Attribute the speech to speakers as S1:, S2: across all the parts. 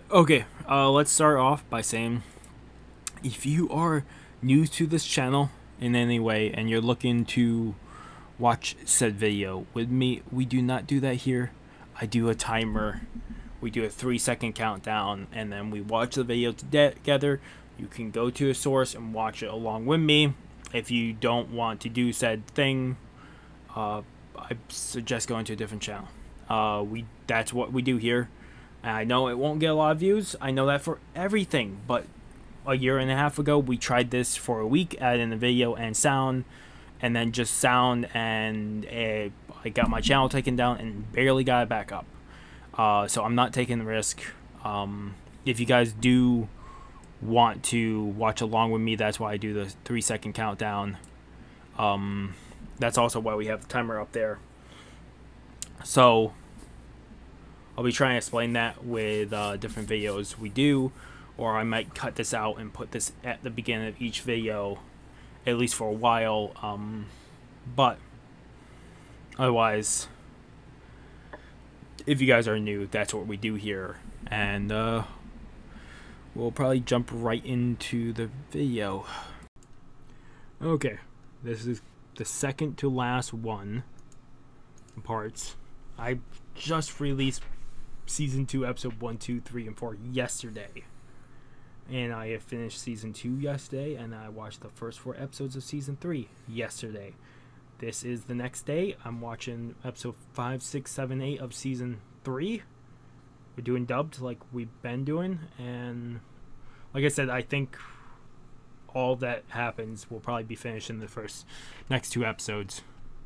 S1: Okay, let's start off by saying if you are new to this channel in any way and you're looking to watch said video with me, we do not do that here. I do a timer. We do a 3-second countdown and then we watch the video together. You can go to a source and watch it along with me. If you don't want to do said thing, I suggest going to a different channel. That's what we do here. And I know it won't get a lot of views. I know that for everything, but a year and a half ago we tried this for a week, adding the video and sound, and then just sound, and I got my channel taken down and barely got it back up. So I'm not taking the risk. If you guys do want to watch along with me, that's why I do the 3-second countdown. That's also why we have the timer up there. So I'll be trying to explain that with different videos we do, or I might cut this out and put this at the beginning of each video, at least for a while. But otherwise, if you guys are new, that's what we do here, and we'll probably jump right into the video. Okay, this is the second to last one parts. I just released season 2 episode 1, 2, 3, and 4 yesterday, and I have finished season 2 yesterday, and I watched the first 4 episodes of season 3 yesterday. This is the next day. I'm watching episode 5, 6, 7, 8 of season 3. We're doing dubbed like we've been doing, and like I said, I think all that happens will probably be finished in the next 2 episodes.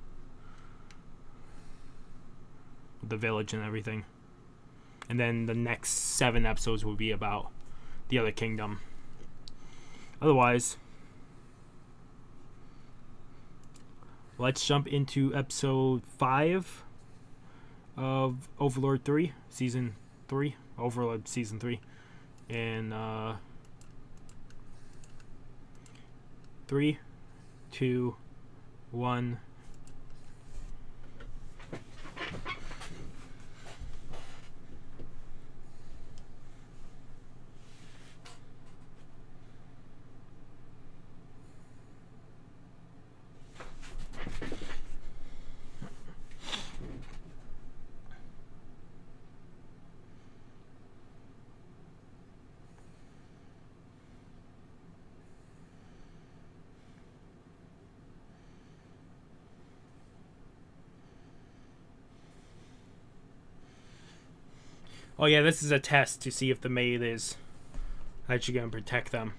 S1: The village and everything. And then the next 7 episodes will be about the other kingdom. Otherwise, let's jump into episode 5 of Overlord 3, season 3, Overlord season 3. And 3, 2, 1. Oh yeah, this is a test to see if the maid is actually going to protect them.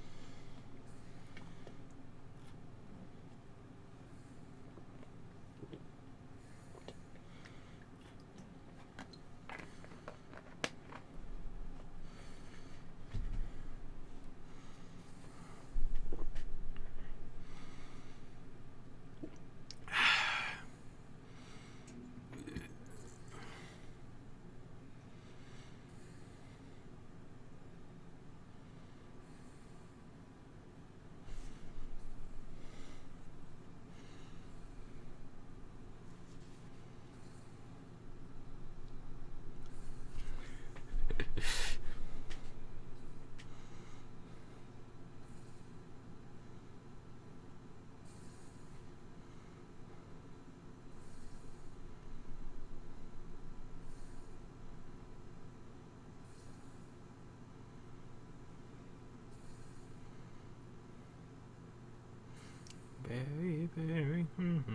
S1: Very, very.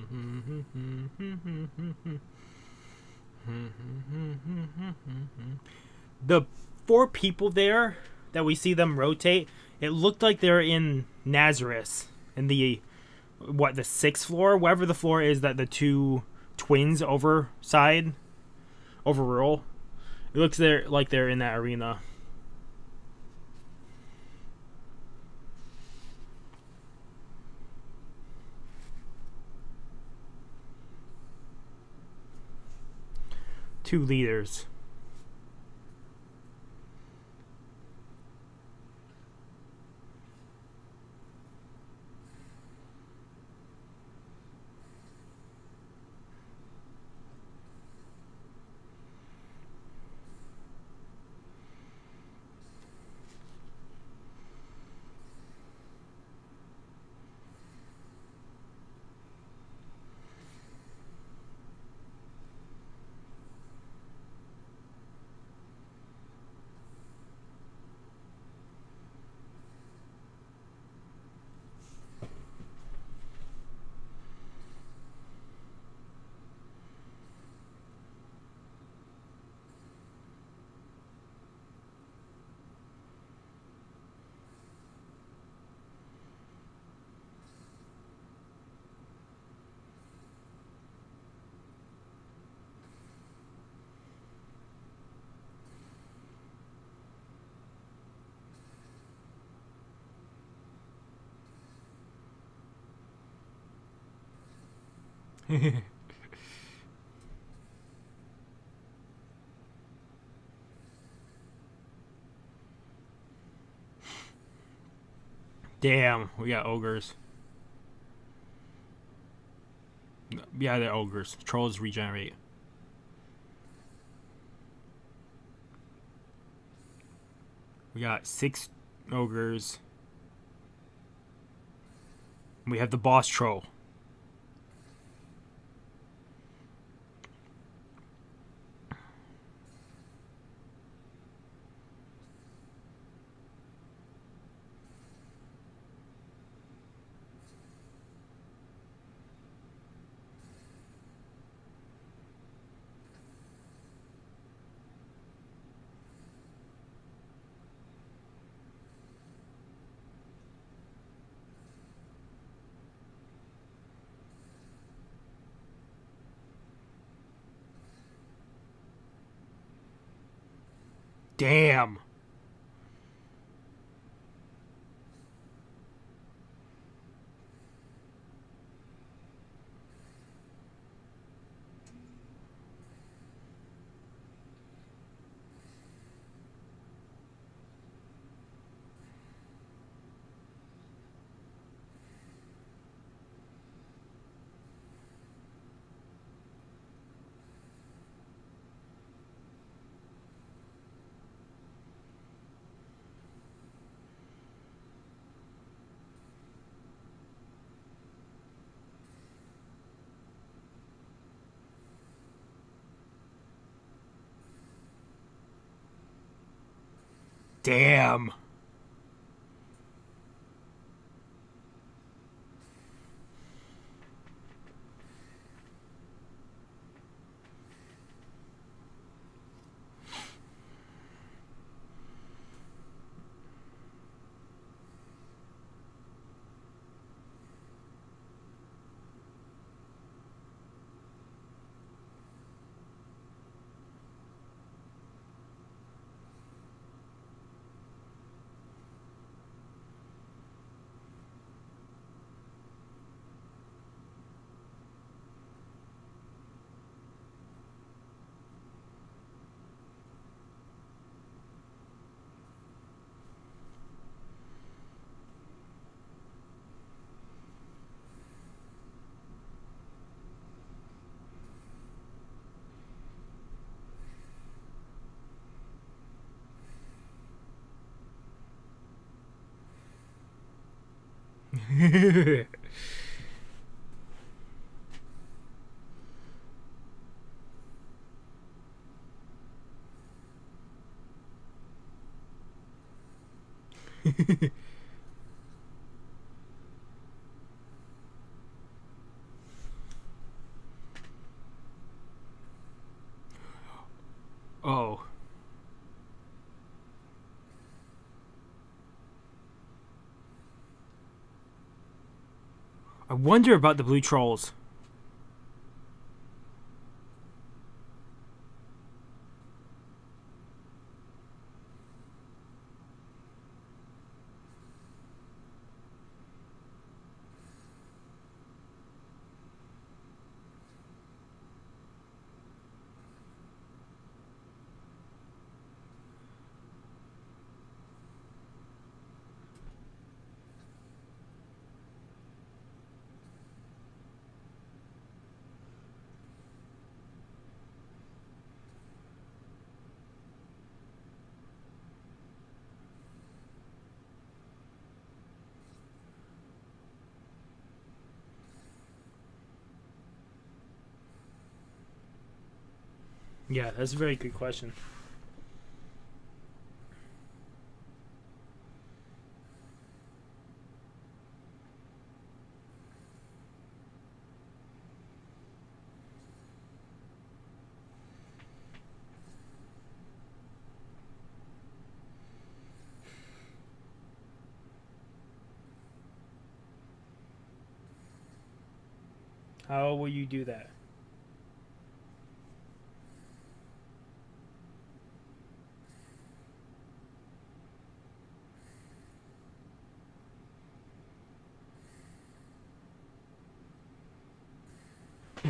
S1: The 4 people there that we see them rotate, it looked like they're in Nazareth, in the the 6th floor, wherever the floor is that the 2 twins overrule. It looks like they're in that arena. Two leaders. Damn, we got ogres. Yeah, they're ogres. Trolls regenerate. We got 6 ogres. We have the boss troll. Damn. Damn. Oh. I wonder about the blue trolls. Yeah, that's a very good question. How will you do that?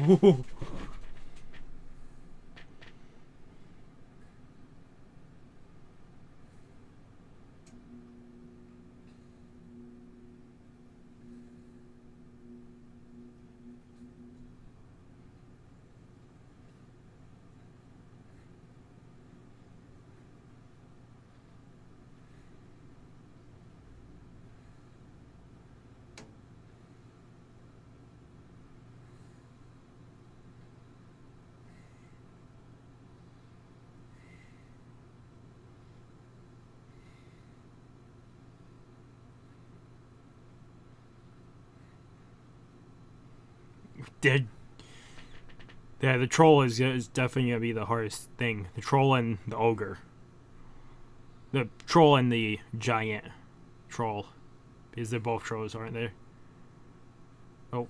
S1: Did yeah, the troll is definitely gonna be the hardest thing. The troll and the ogre. The troll and the giant troll, because they're both trolls, aren't they? Oh.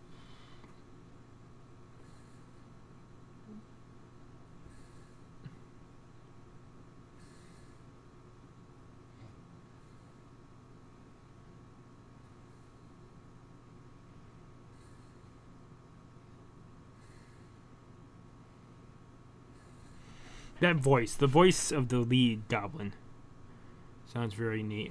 S1: That voice, the voice of the lead goblin, sounds very neat.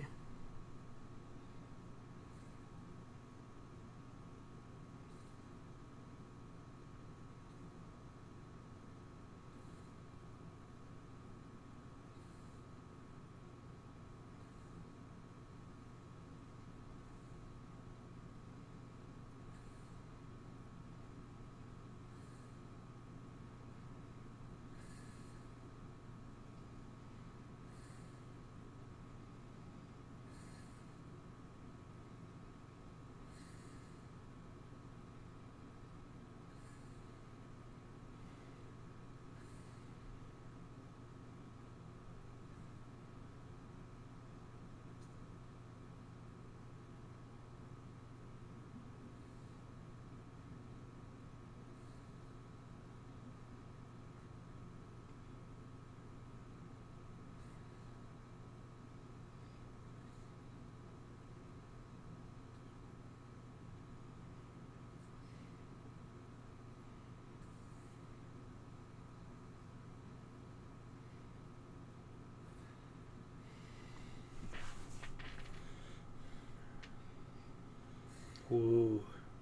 S1: Ooh.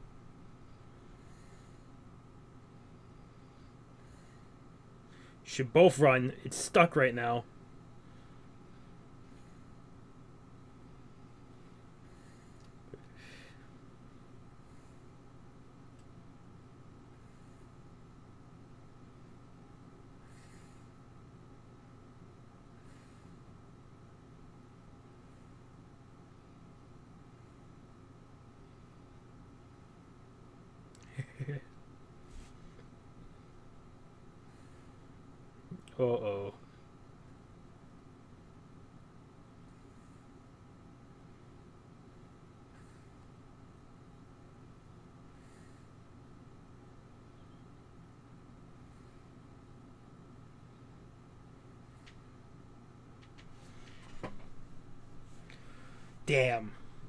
S1: Should both run. It's stuck right now. Uh-oh. Damn.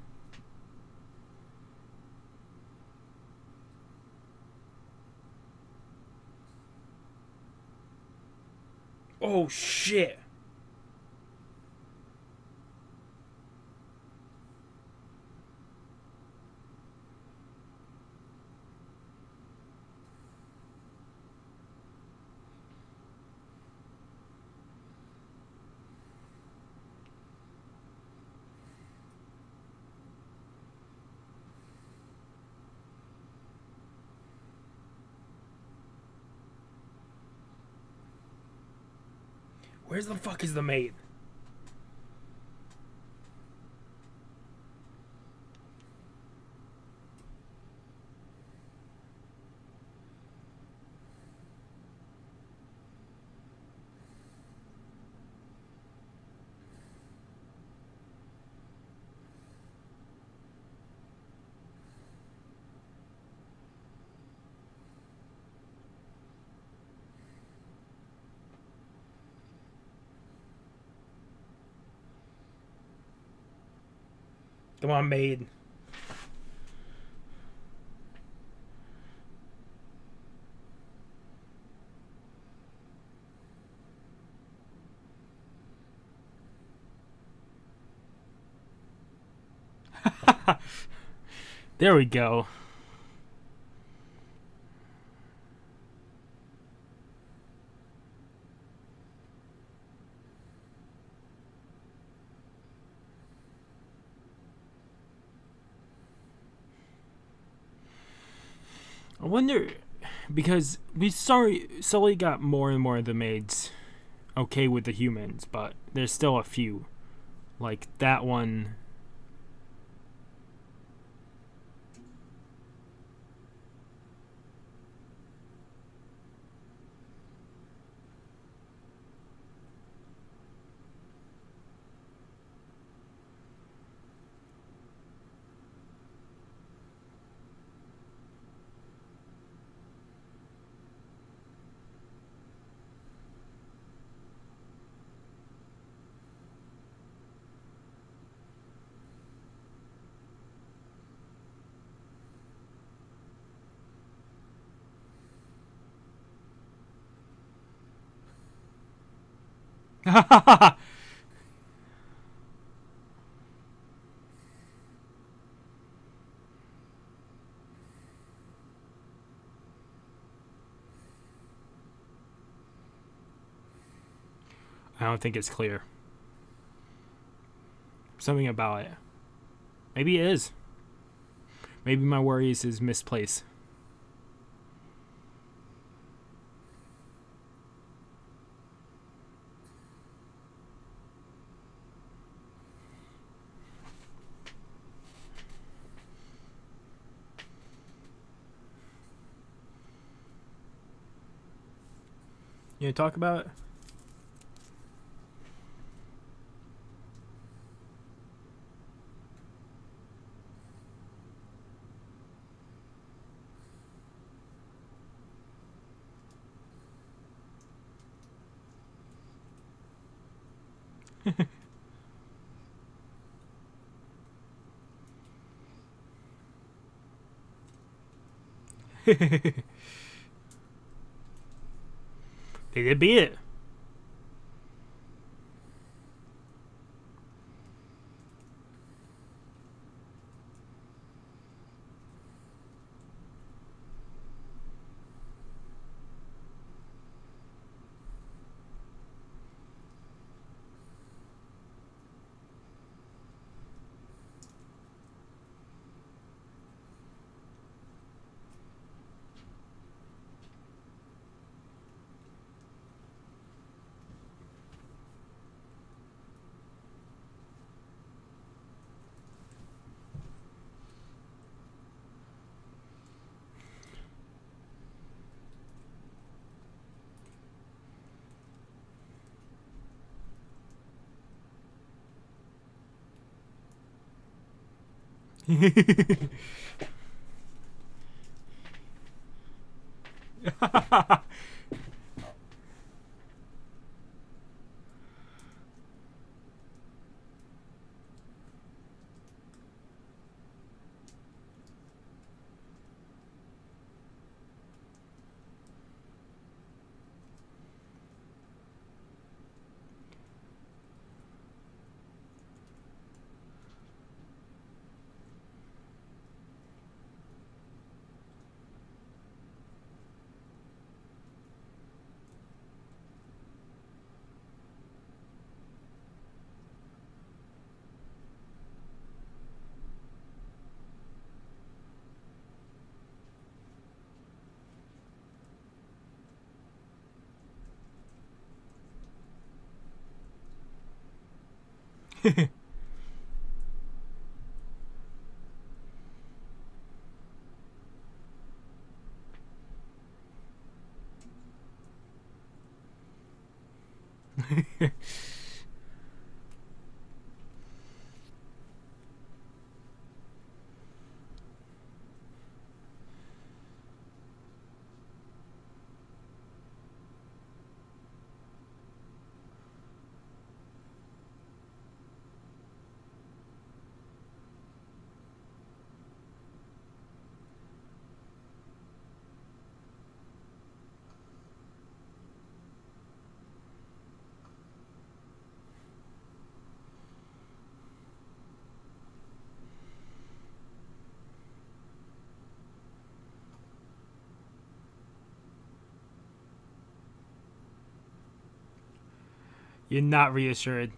S1: Oh, shit. Where's the fuck is the maid? Come on, maid. There we go. I wonder, because we slowly got more and more of the maids okay with the humans, but there's still a few. Like that one. I don't think it's clear. Something about it. Maybe it is. Maybe my worries is misplaced. You want to talk about it? They did beat it. You're not reassured.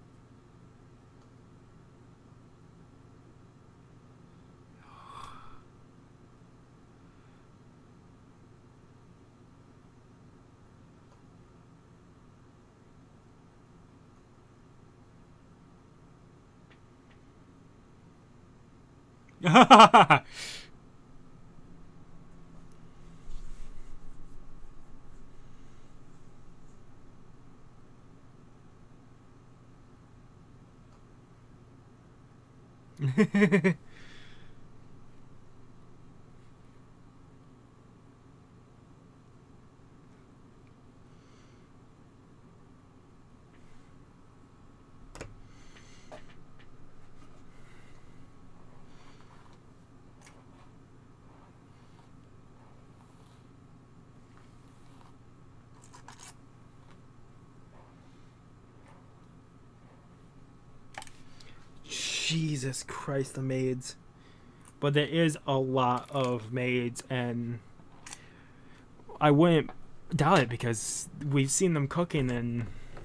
S1: Jesus Christ, the maids. But there is a lot of maids, and I wouldn't doubt it because we've seen them cooking and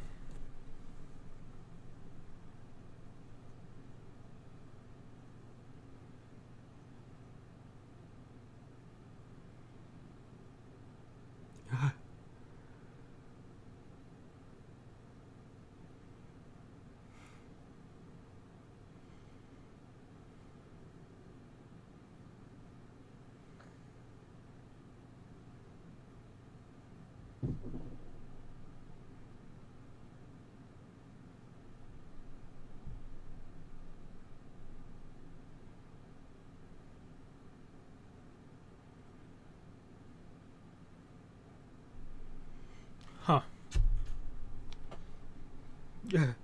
S1: huh. Yeah.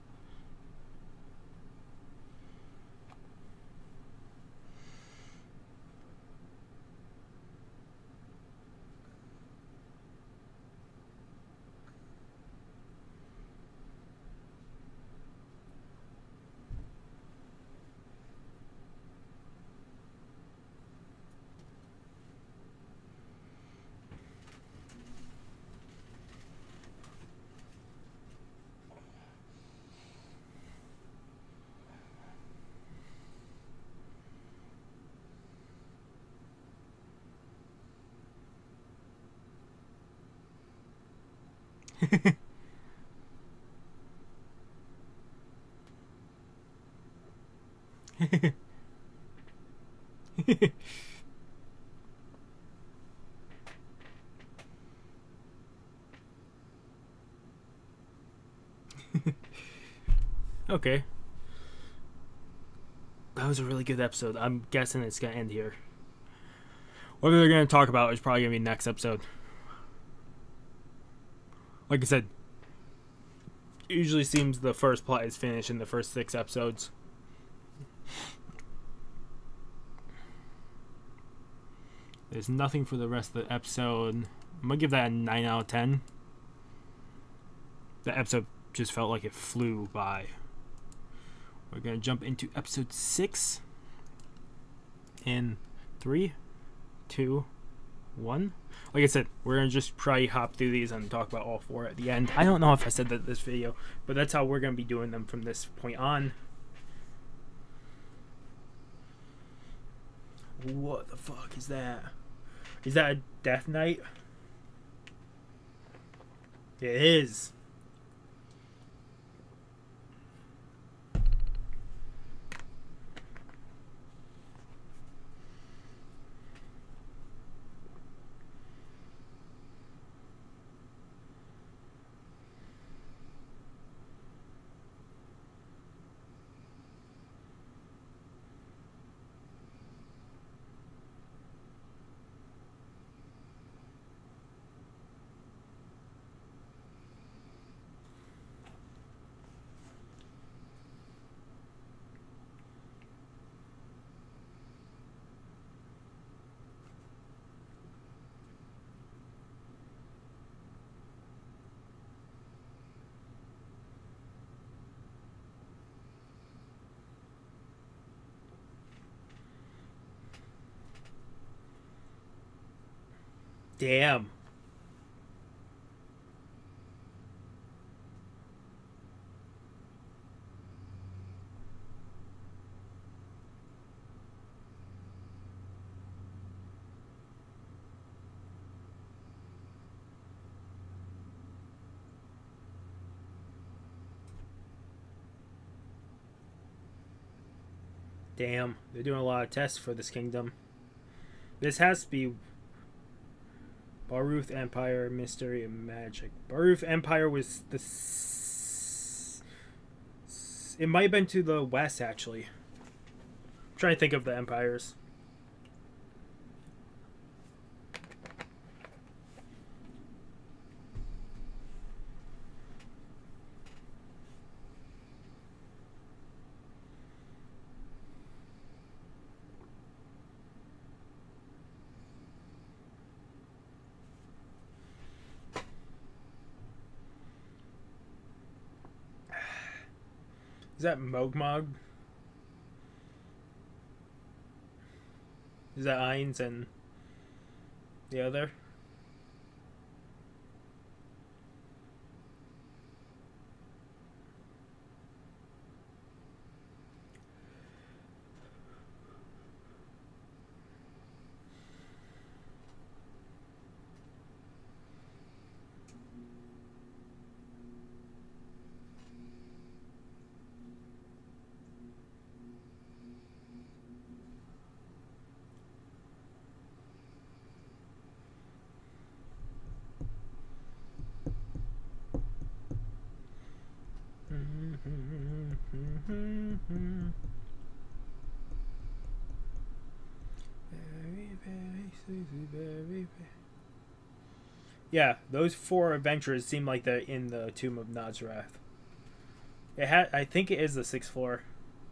S1: Okay. That was a really good episode. I'm guessing it's gonna end here. What they're gonna talk about is probably gonna be next episode. Like I said, it usually seems the first plot is finished in the first 6 episodes. There's nothing for the rest of the episode. I'm gonna give that a 9 out of 10. The episode just felt like it flew by. We're gonna jump into episode 6 in 3, 2, 1. Like I said, we're gonna just probably hop through these and talk about all 4 at the end. I don't know if I said that in this video, but that's how we're gonna be doing them from this point on. What the fuck is that? Is that a Death Knight? It is. Damn. Damn, they're doing a lot of tests for this kingdom. This has to be Baruth Empire, Mystery and Magic. Baruth Empire was the... It might have been to the west, actually. I'm trying to think of the empires. Is that Mogmog? Is that Ainz and the other? Yeah, those 4 adventurers seem like they're in the Tomb of Nazrath. I think it is the 6th floor.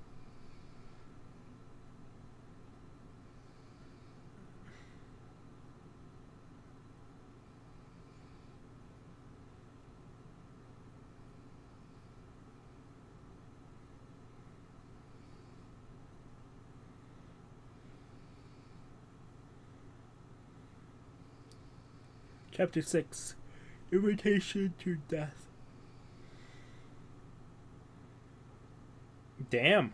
S1: Chapter 6. Invitation to Death. Damn.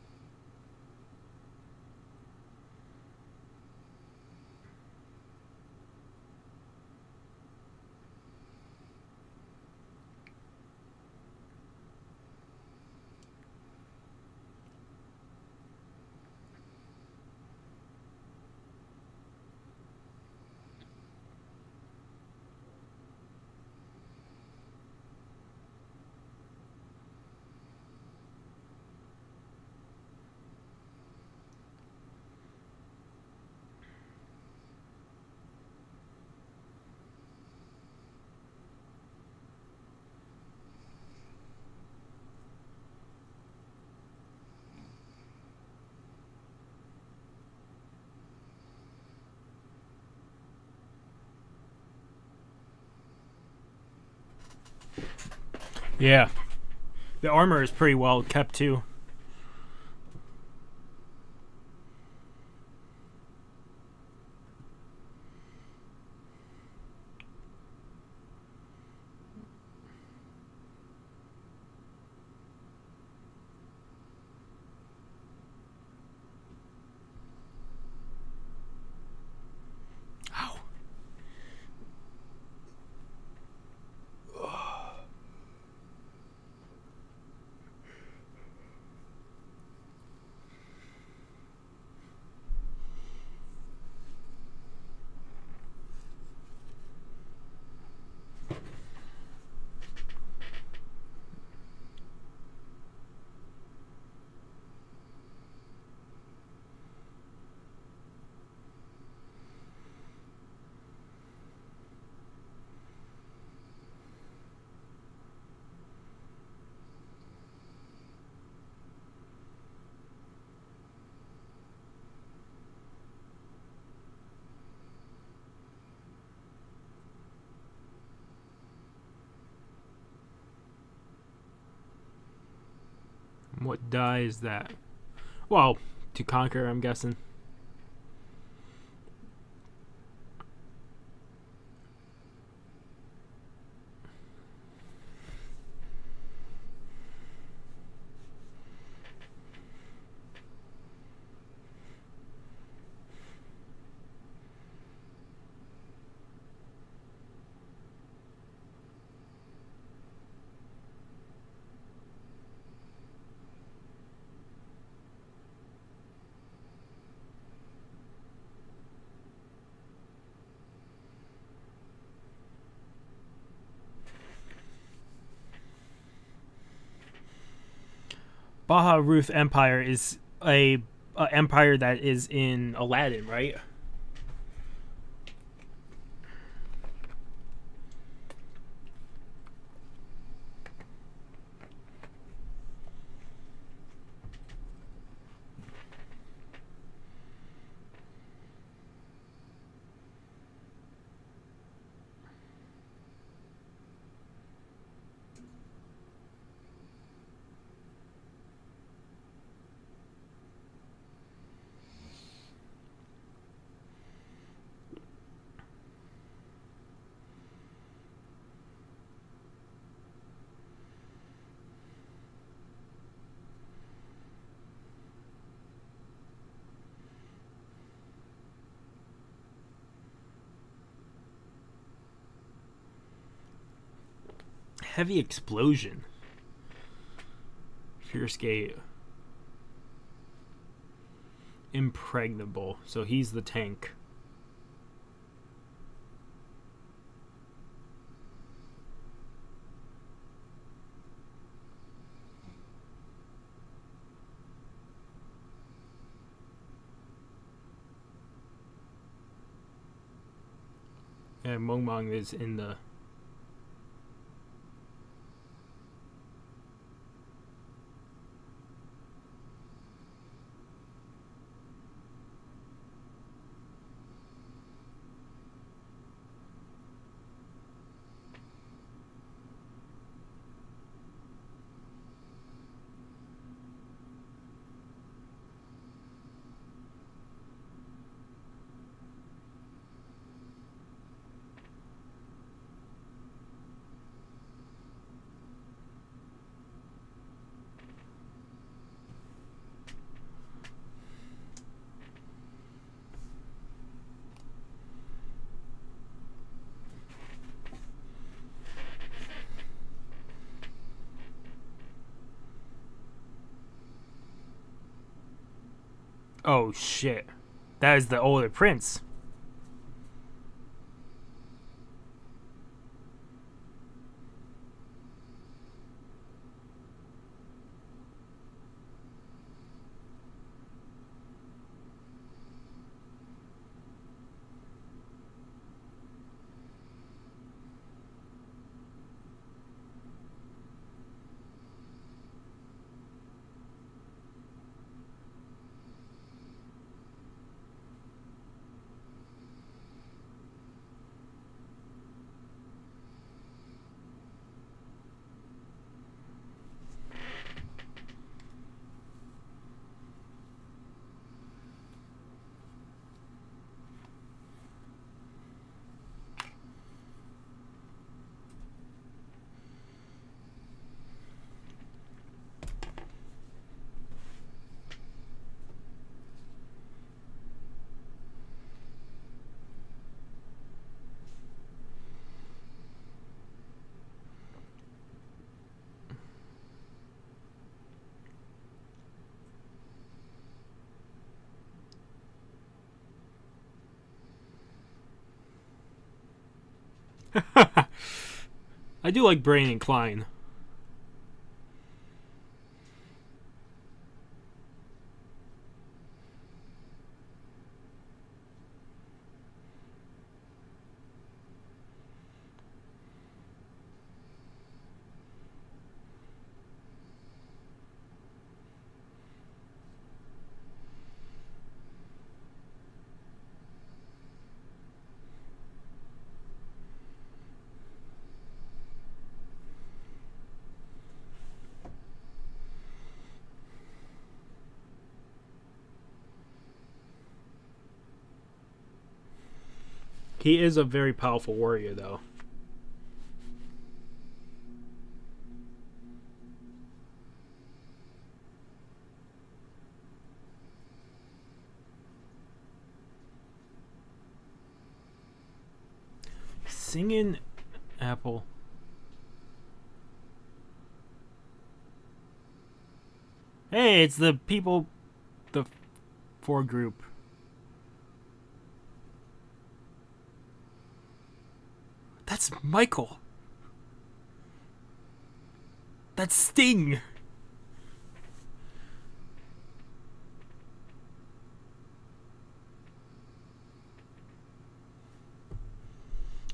S1: Yeah. The armor is pretty well kept too. What die is that? Well, to conquer, I'm guessing. Baja Ruth Empire is a empire that is in Aladdin, right? Heavy explosion. Fierce Gate. Impregnable. So he's the tank. And Mong Mong is in the... Oh shit. That is the older prince. I do like Brain and Klein. He is a very powerful warrior, though. Singing Apple. Hey, it's the people, the 4 group. That's Michael. That's Sting.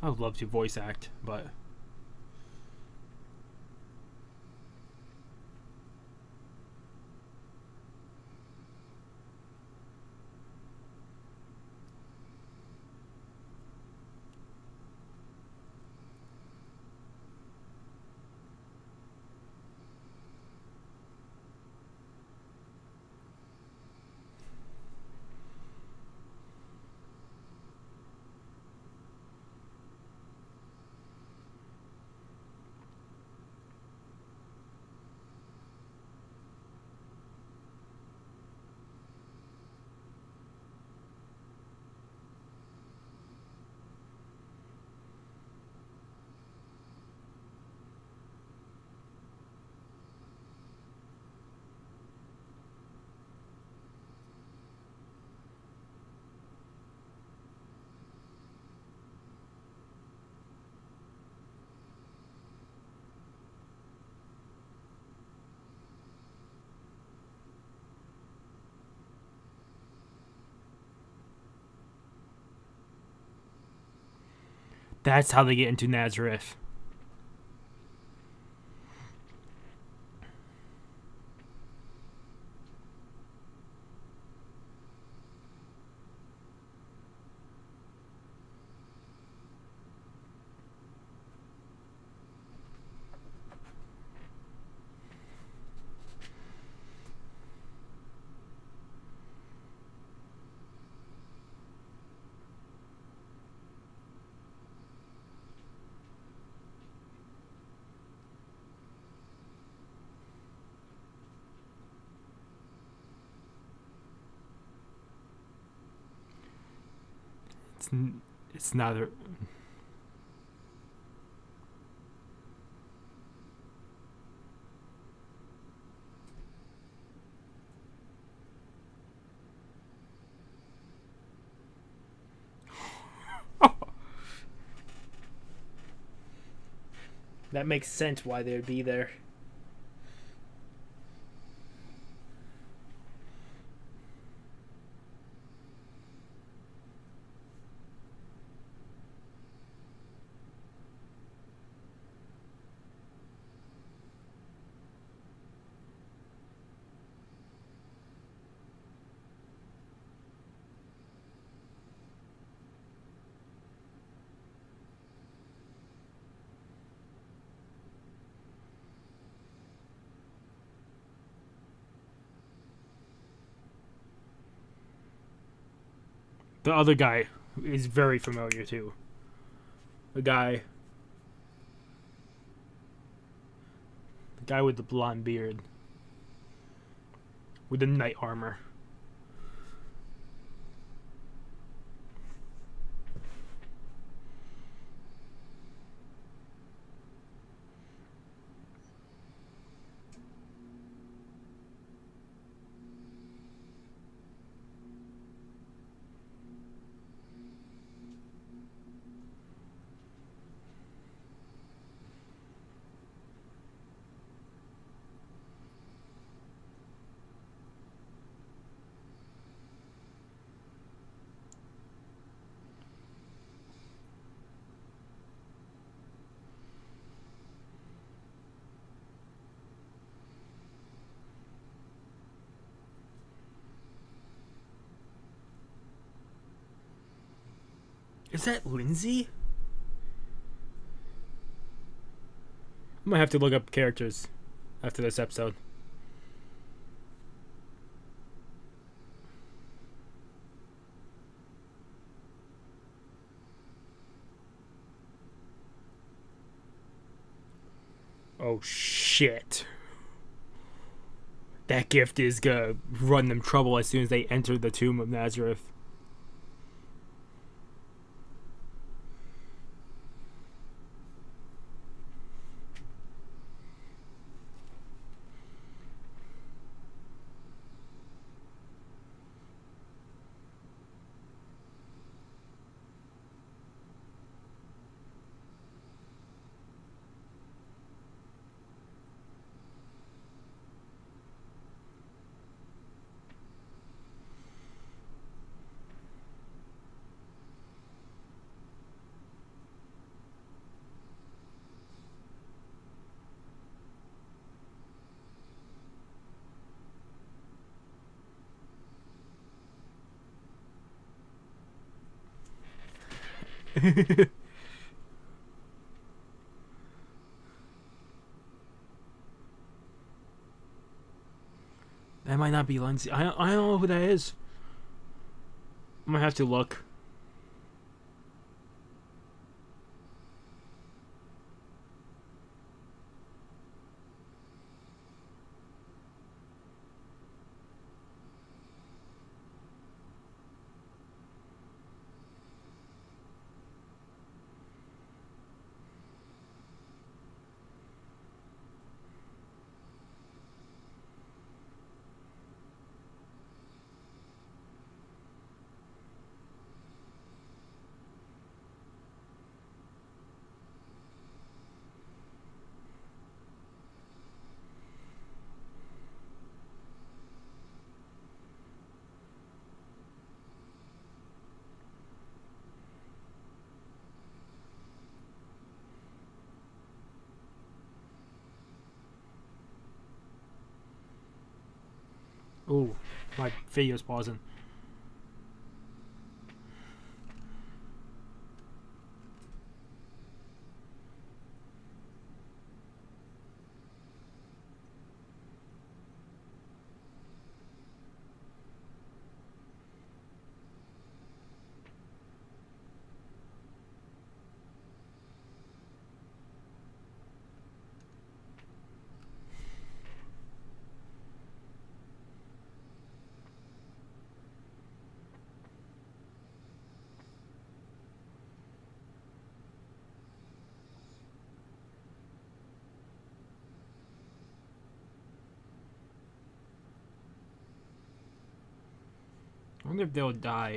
S1: I would love to voice act, but that's how they get into Nazareth. It's not a. That makes sense why they'd be there. The other guy is very familiar too. The guy with the blonde beard. With the knight armor. Is that Lindsay? I might have to look up characters after this episode. Oh shit. That gift is gonna run them trouble as soon as they enter the tomb of Nazareth. That might not be Lindsay. I don't know who that is. I'm gonna have to look. Oh, my video's pausing. I wonder if they'll die.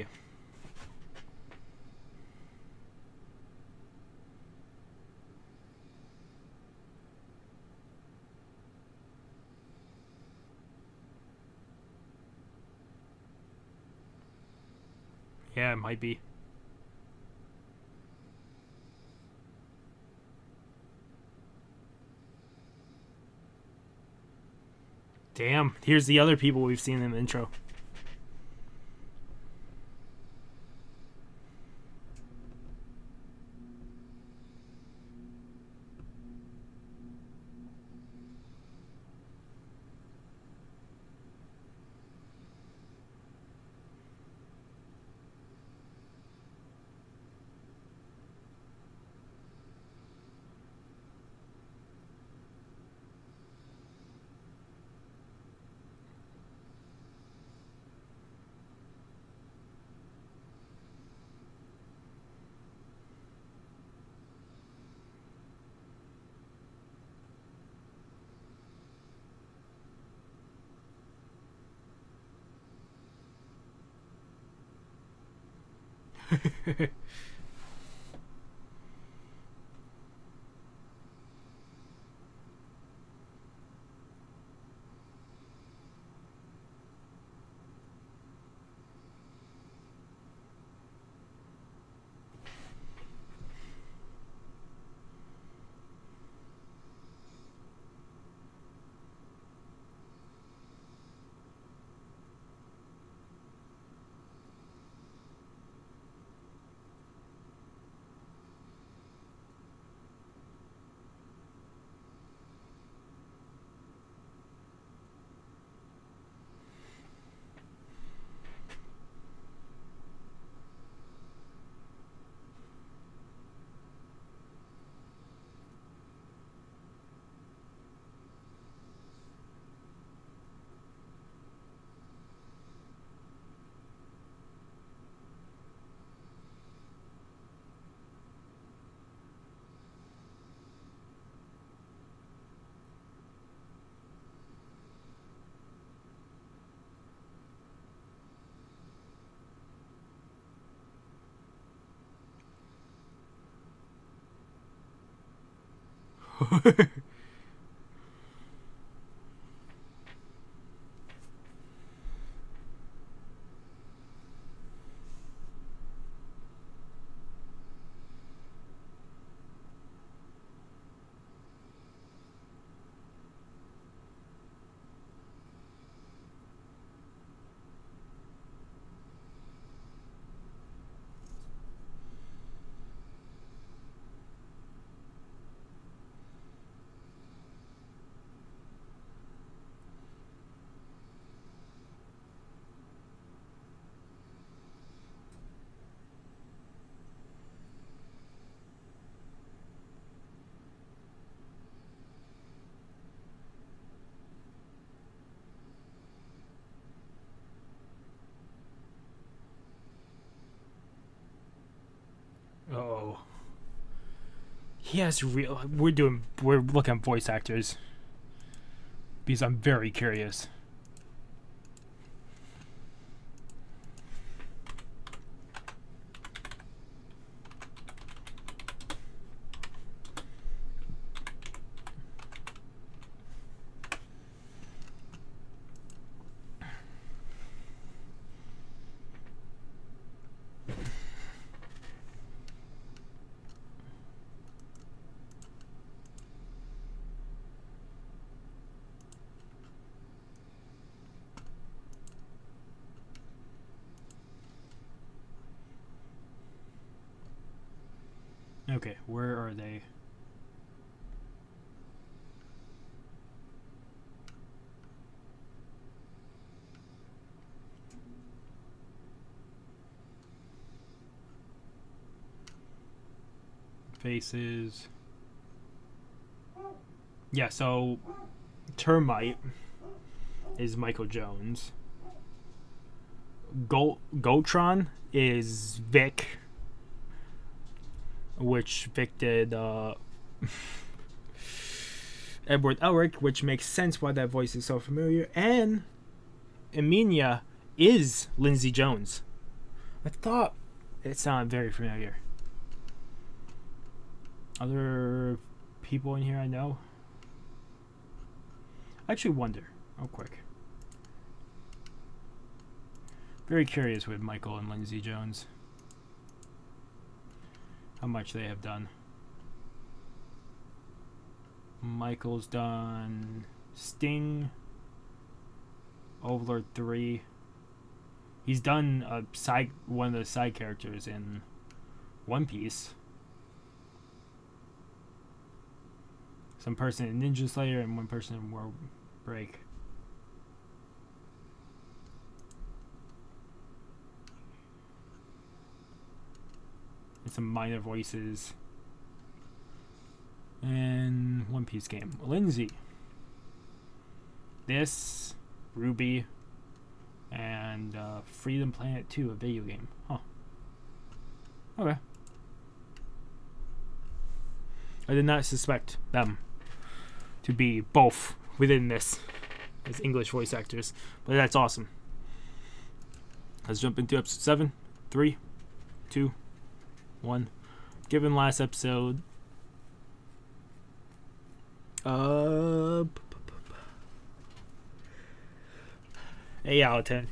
S1: Yeah, it might be. Damn, here's the other people we've seen in the intro. He has real. We're looking at voice actors because I'm very curious. Okay, where are they? Faces. Yeah, so Termite is Michael Jones. Gotron is Vic, which Vic did Edward Elric, which makes sense why that voice is so familiar. And Emilia is Lindsay Jones. I thought it sounded very familiar. Other people in here I know? I actually wonder, real quick. Very curious with Michael and Lindsay Jones. How much they have done. Michael's done Sting, Overlord 3. He's done one of the side characters in One Piece. Some person in Ninja Slayer and one person in World Break. And some minor voices. And One Piece game. Lindsay. This, Ruby, and Freedom Planet 2, a video game. Huh. Okay. I did not suspect them to be both within this as English voice actors, but that's awesome. Let's jump into episode 7. 3, 2, 1. Given last episode 8 out of 10.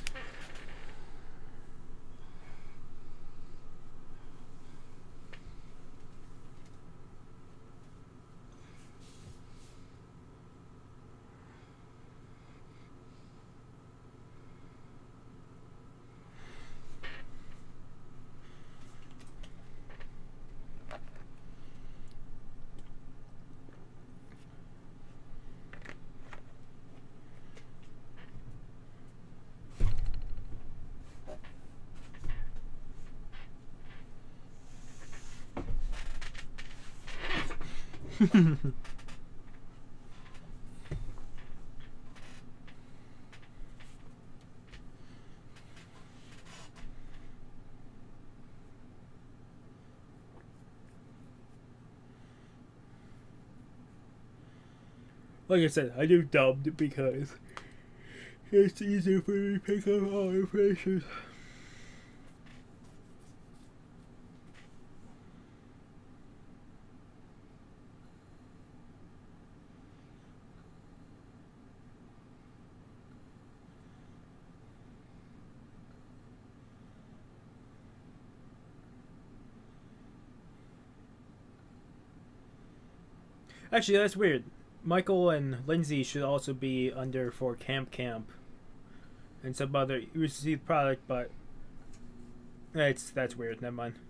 S1: Like I said, I do dubbed because it's easier for me to pick up all information. Actually, that's weird. Michael and Lindsay should also be under for Camp and some other UC product, but that's weird. Never mind.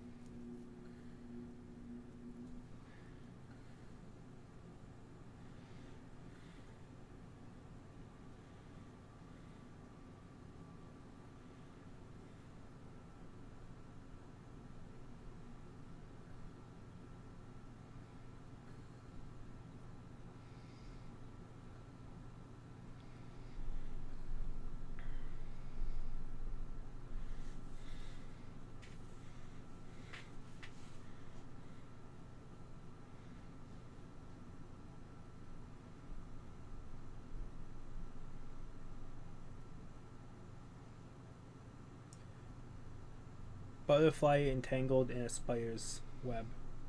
S1: Butterfly entangled in a spider's web.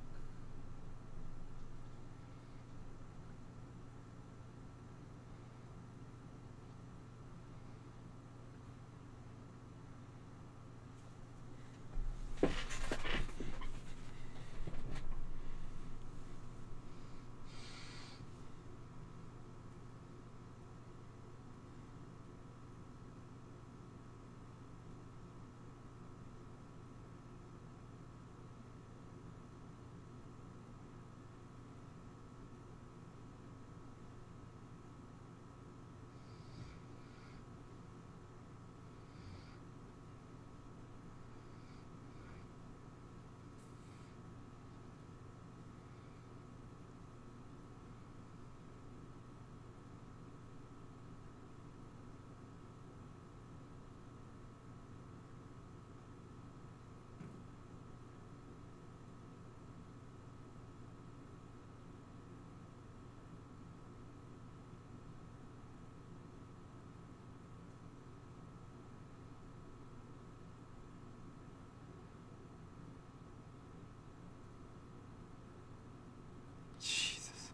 S1: Jesus.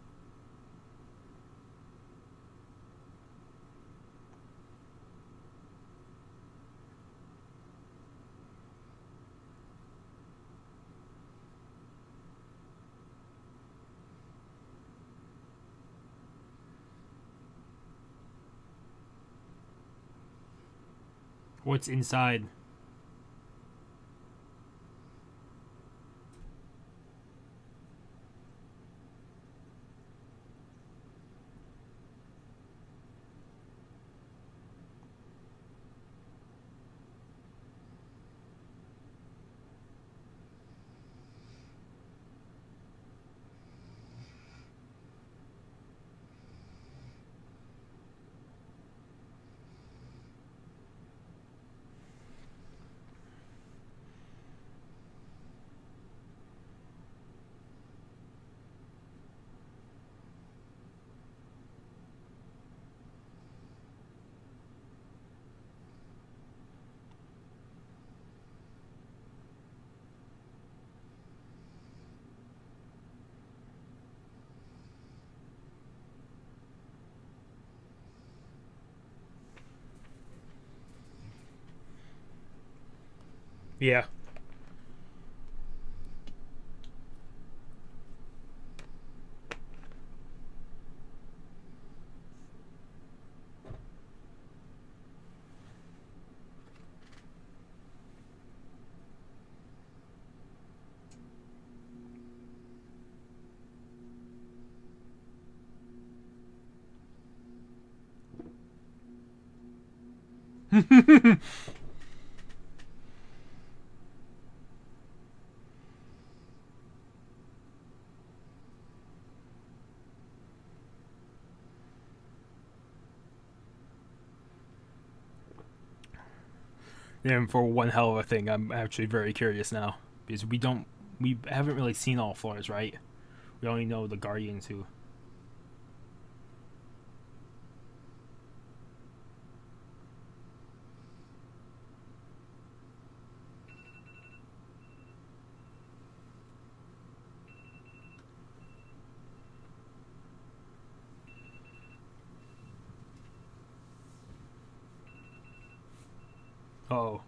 S1: What's inside? Yeah. And for one hell of a thing, I'm actually very curious now because we haven't really seen all floors, right? We only know the Guardians who. Oh.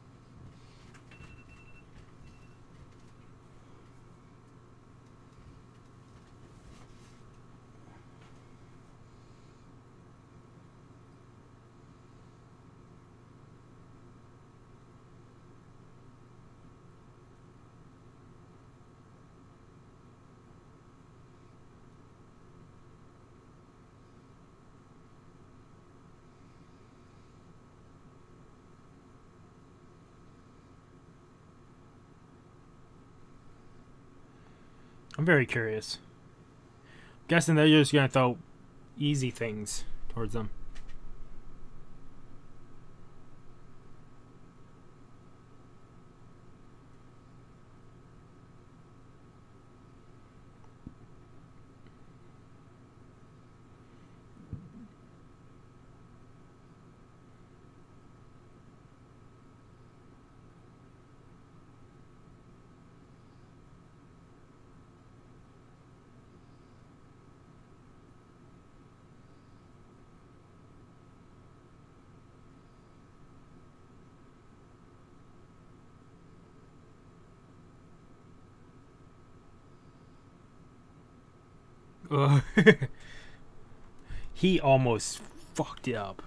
S1: I'm very curious. Guessing they're just gonna throw easy things towards them. He almost fucked it up.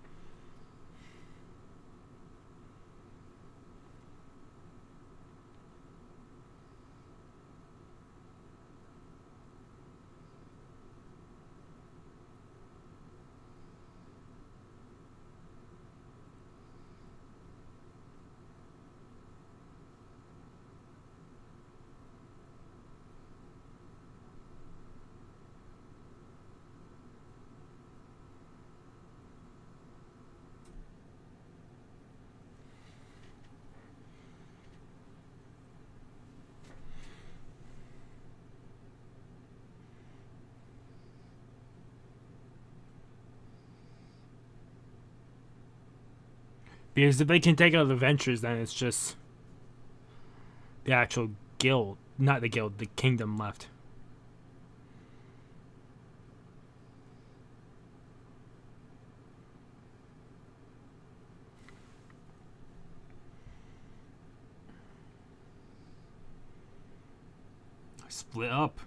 S1: Because if they can take out the Ventures, then it's just the actual guild, not the guild, the kingdom left. Split up.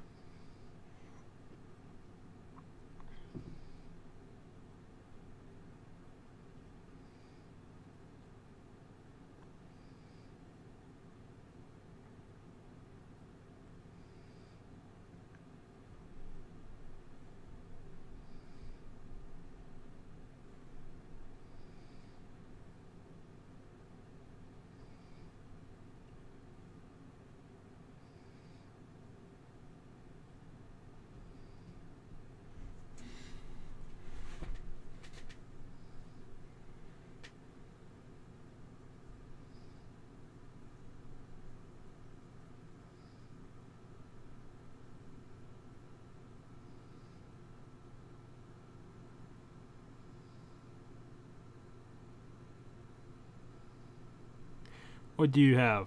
S1: What do you have?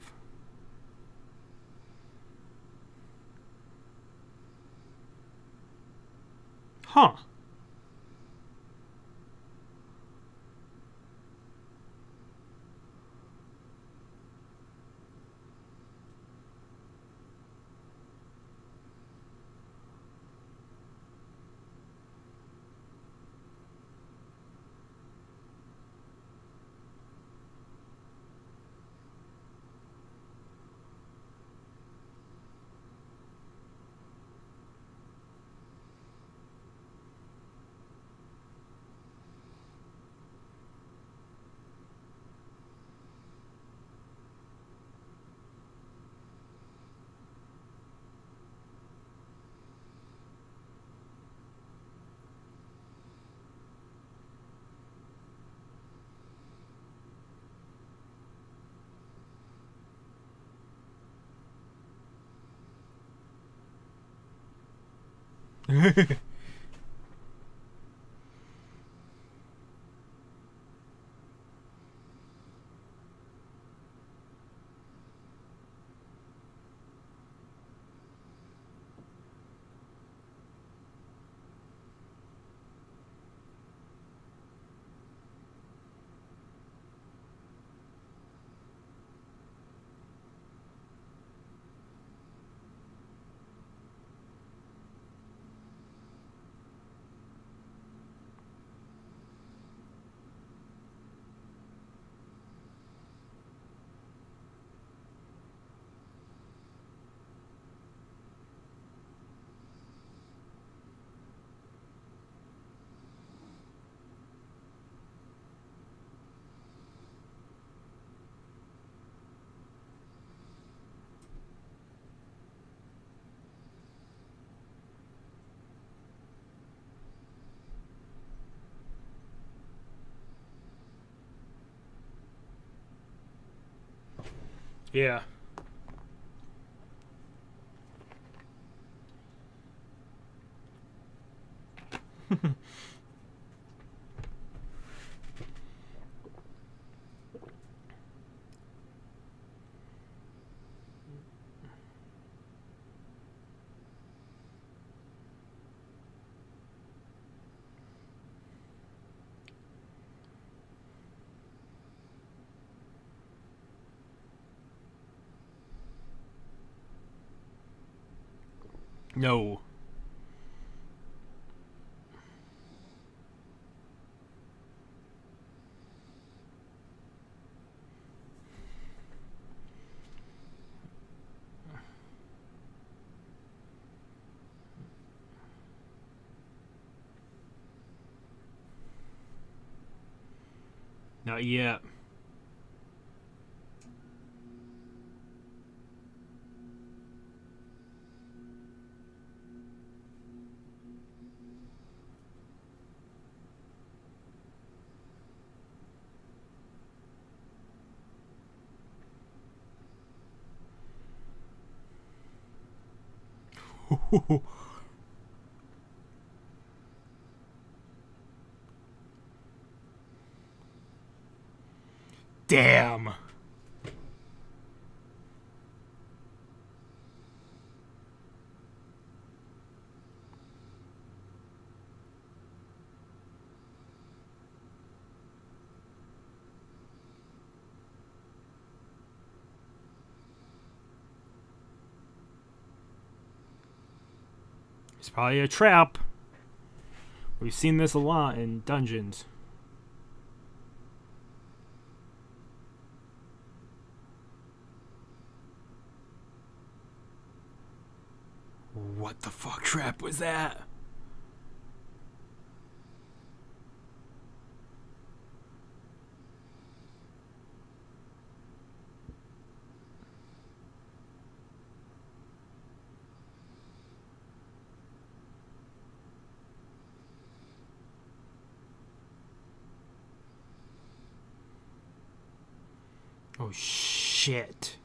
S1: Huh. Yeah. No. Not yet. Damn. It's probably a trap. We've seen this a lot in dungeons. What the fuck trap was that? Oh shit.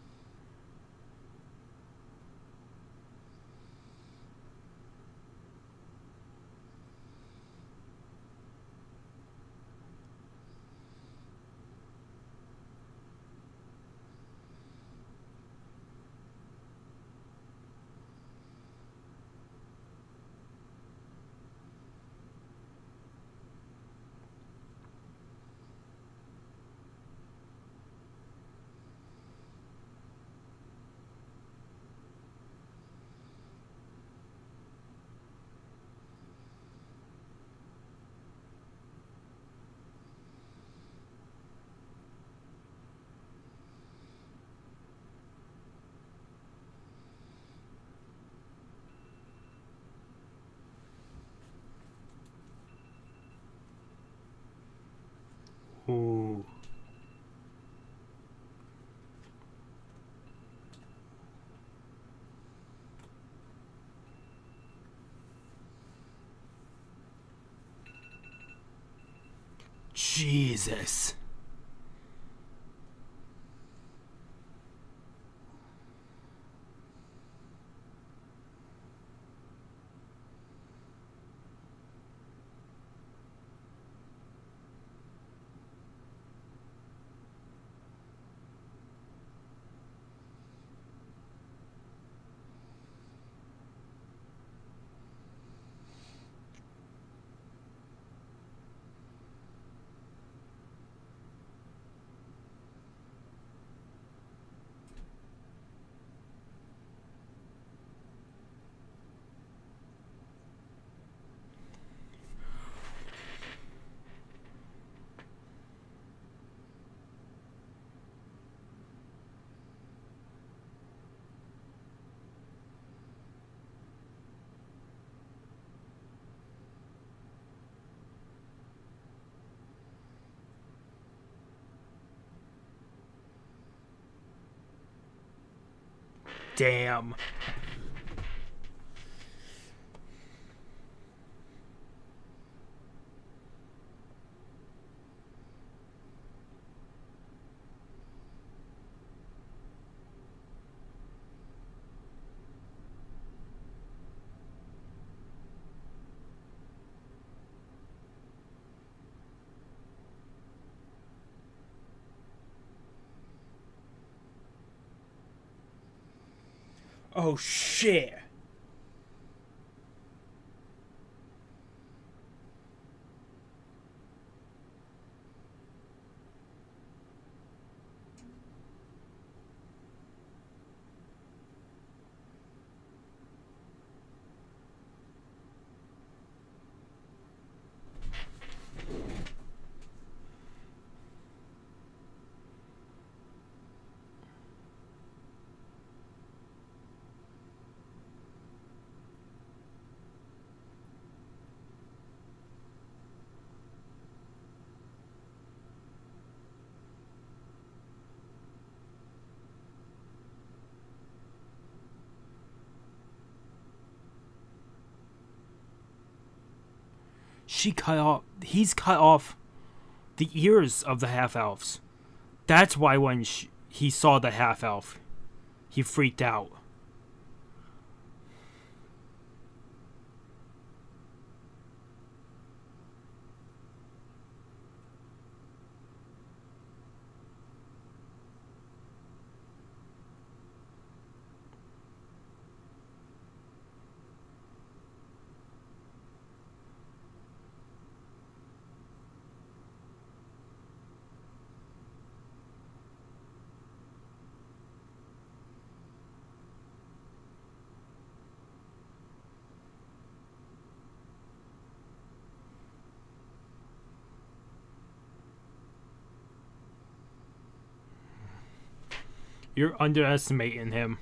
S1: Ooh. Jesus. Damn. Oh shit. He's cut off the ears of the half elves. That's why when he saw the half elf, he freaked out. You're underestimating him.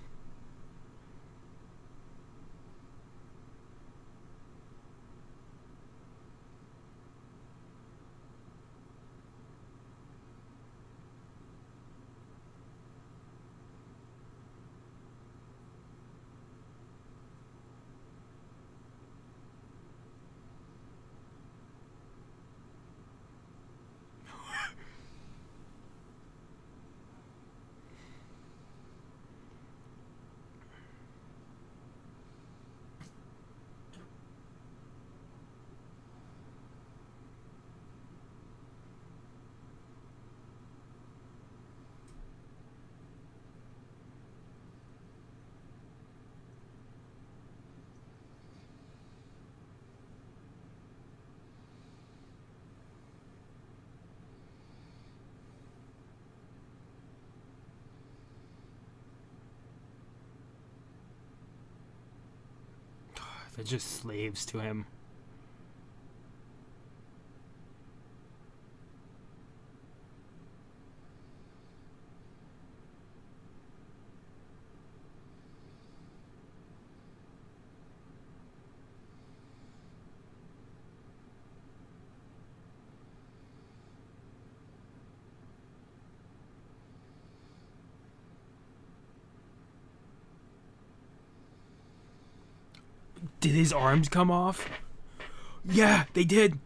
S1: They're just slaves to him. Did his arms come off? Yeah, they did.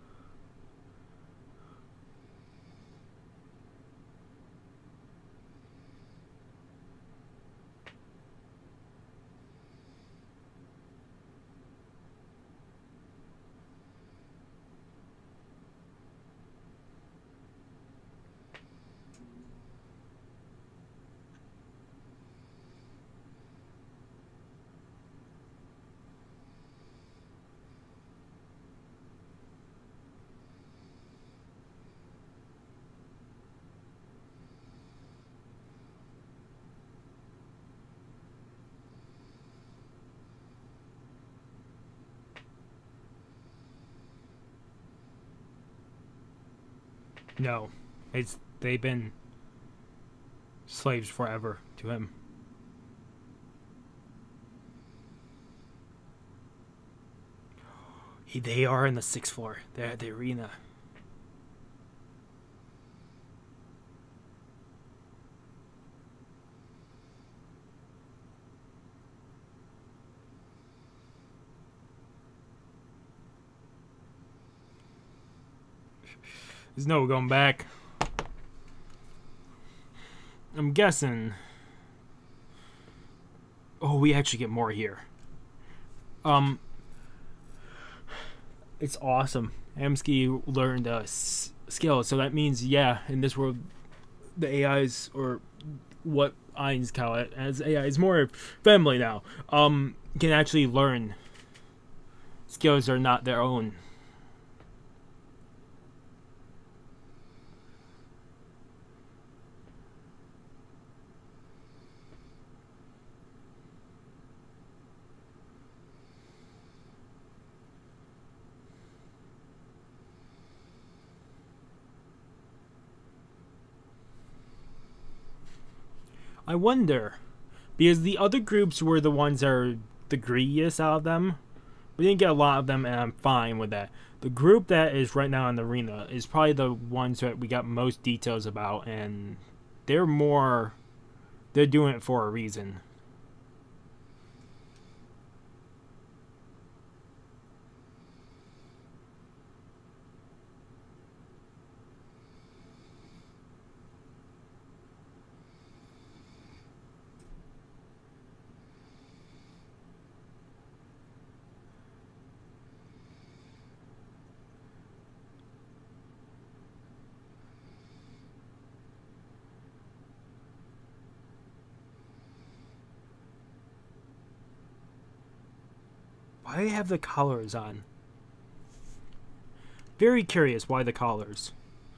S1: No, they've been slaves forever to him. They are in the 6th floor. They're at the arena. There's no going back. I'm guessing. Oh, we actually get more here. It's awesome. Amsky learned a skill, so that means, yeah, in this world, the AIs, or what Ainz call it as AI, is more family now. Can actually learn skills that are not their own. I wonder, because the other groups were the ones that are the greediest out of them. We didn't get a lot of them, and I'm fine with that. The group that is right now in the arena is probably the ones that we got most details about, and they're doing it for a reason. Why do they have the collars on? Very curious why the collars.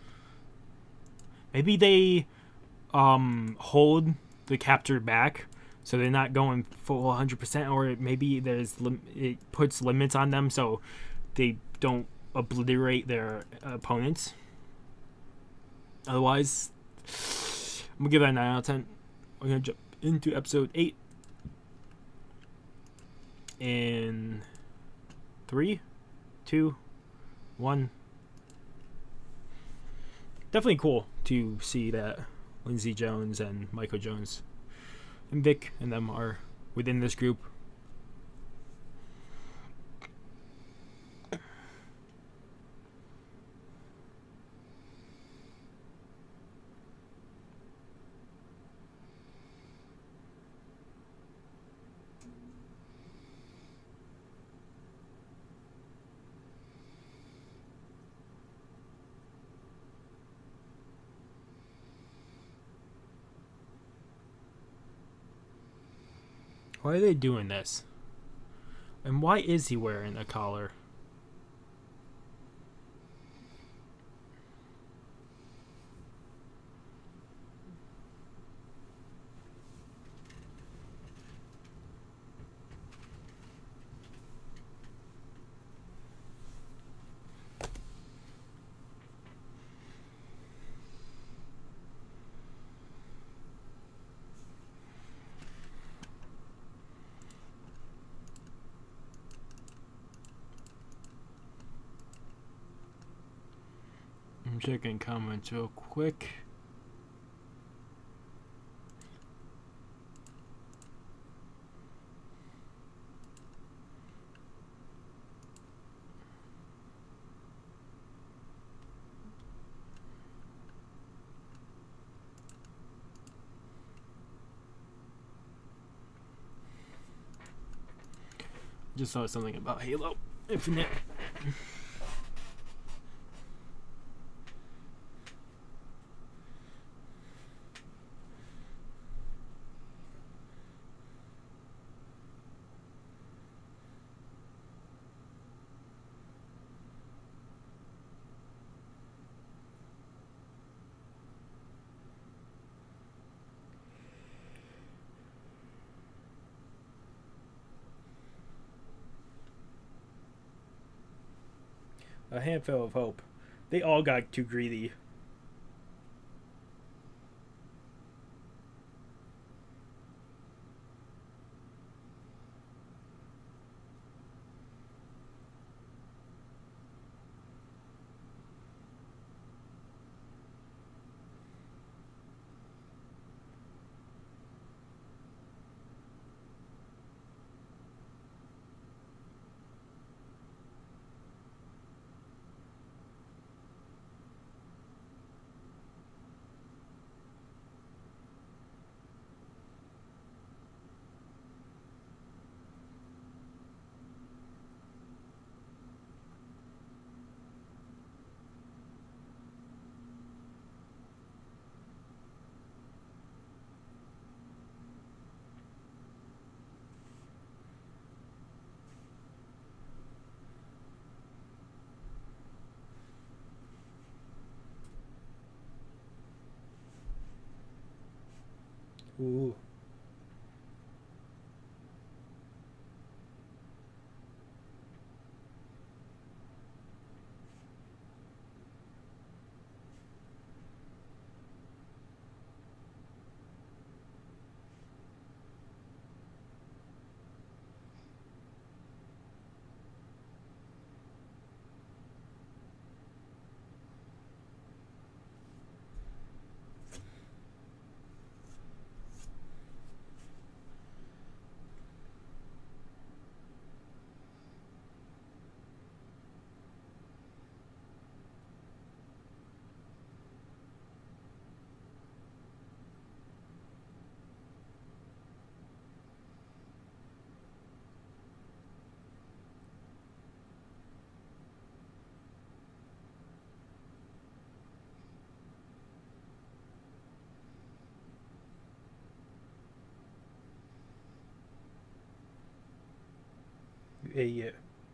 S1: Maybe they hold the capture back so they're not going full 100%, or maybe it puts limits on them so they don't obliterate their opponents. Otherwise, I'm gonna give that a 9 out of 10. We're gonna jump into episode 8 in 3, 2, 1. Definitely cool to see that Lindsay Jones and Michael Jones and Vic and them are within this group. Why are they doing this? And why is he wearing a collar? I'm checking comments real quick. Just saw something about Halo Infinite. A handful of hope. They all got too greedy. Ooh. idiot.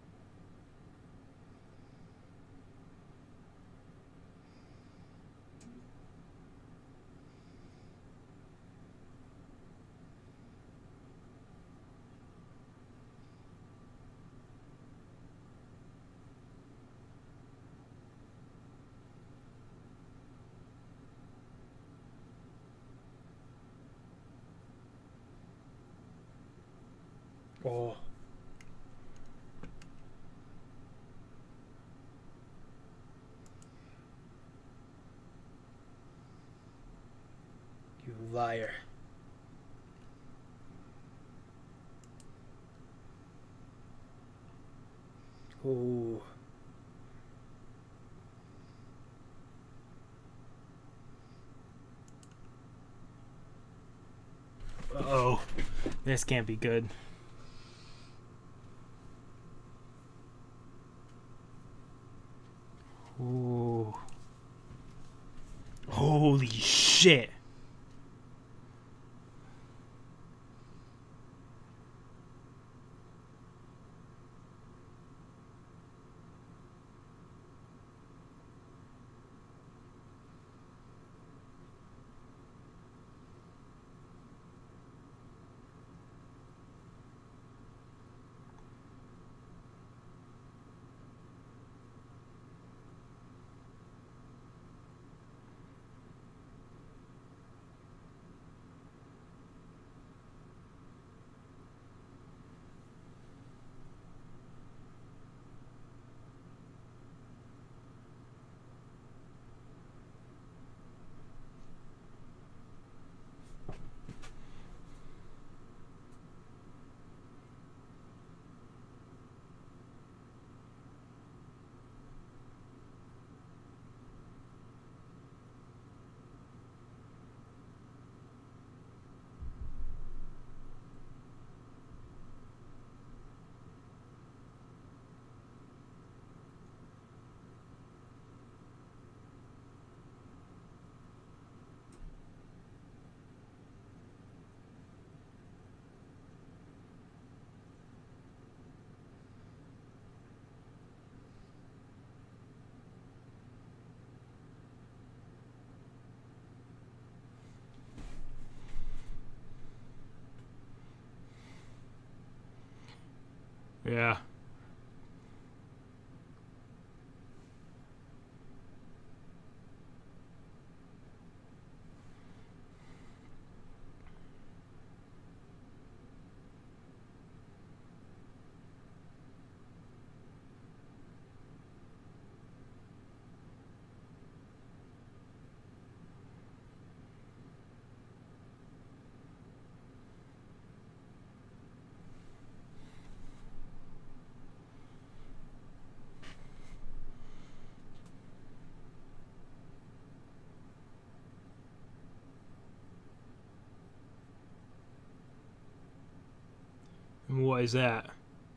S1: Oh. You liar. Oh. Uh-oh. This can't be good. Ooh. Holy shit. Yeah. And what is that?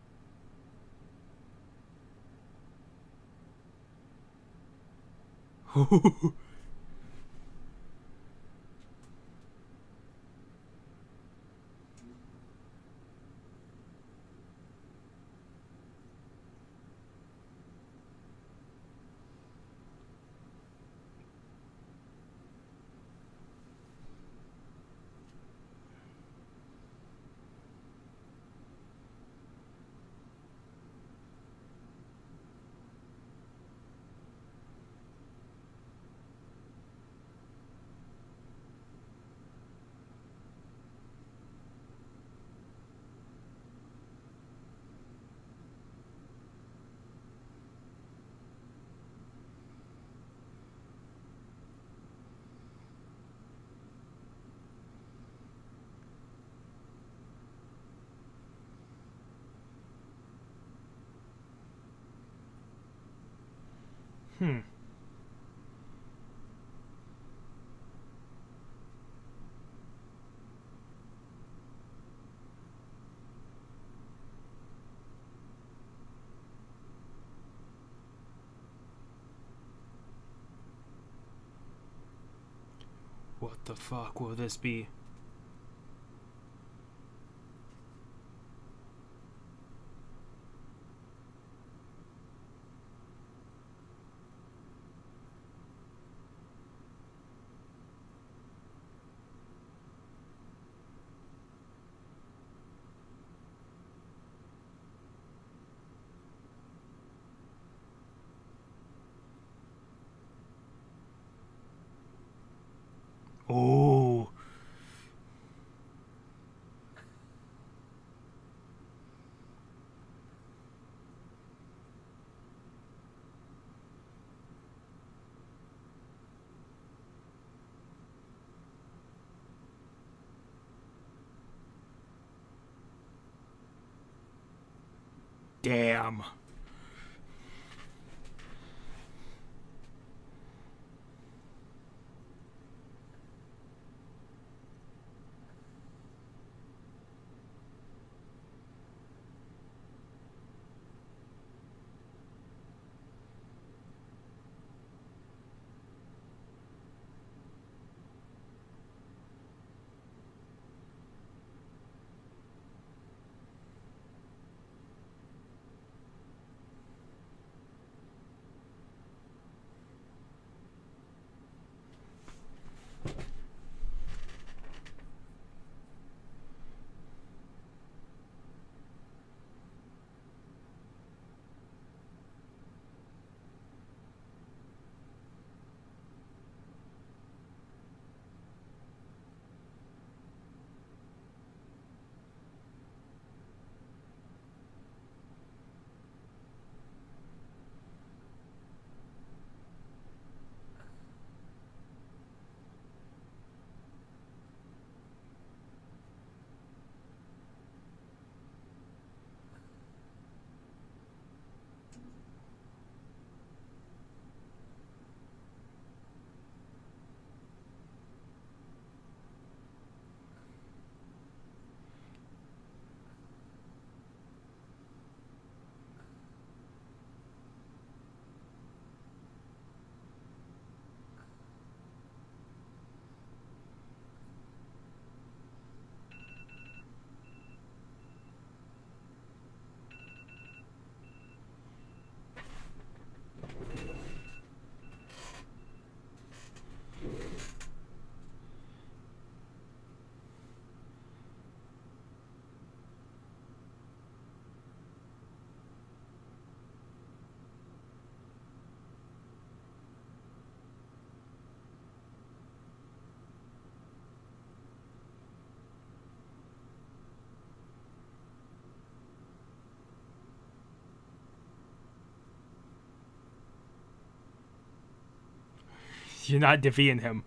S1: Hmm. What the fuck will this be? Oh. Damn. You're not defeating him.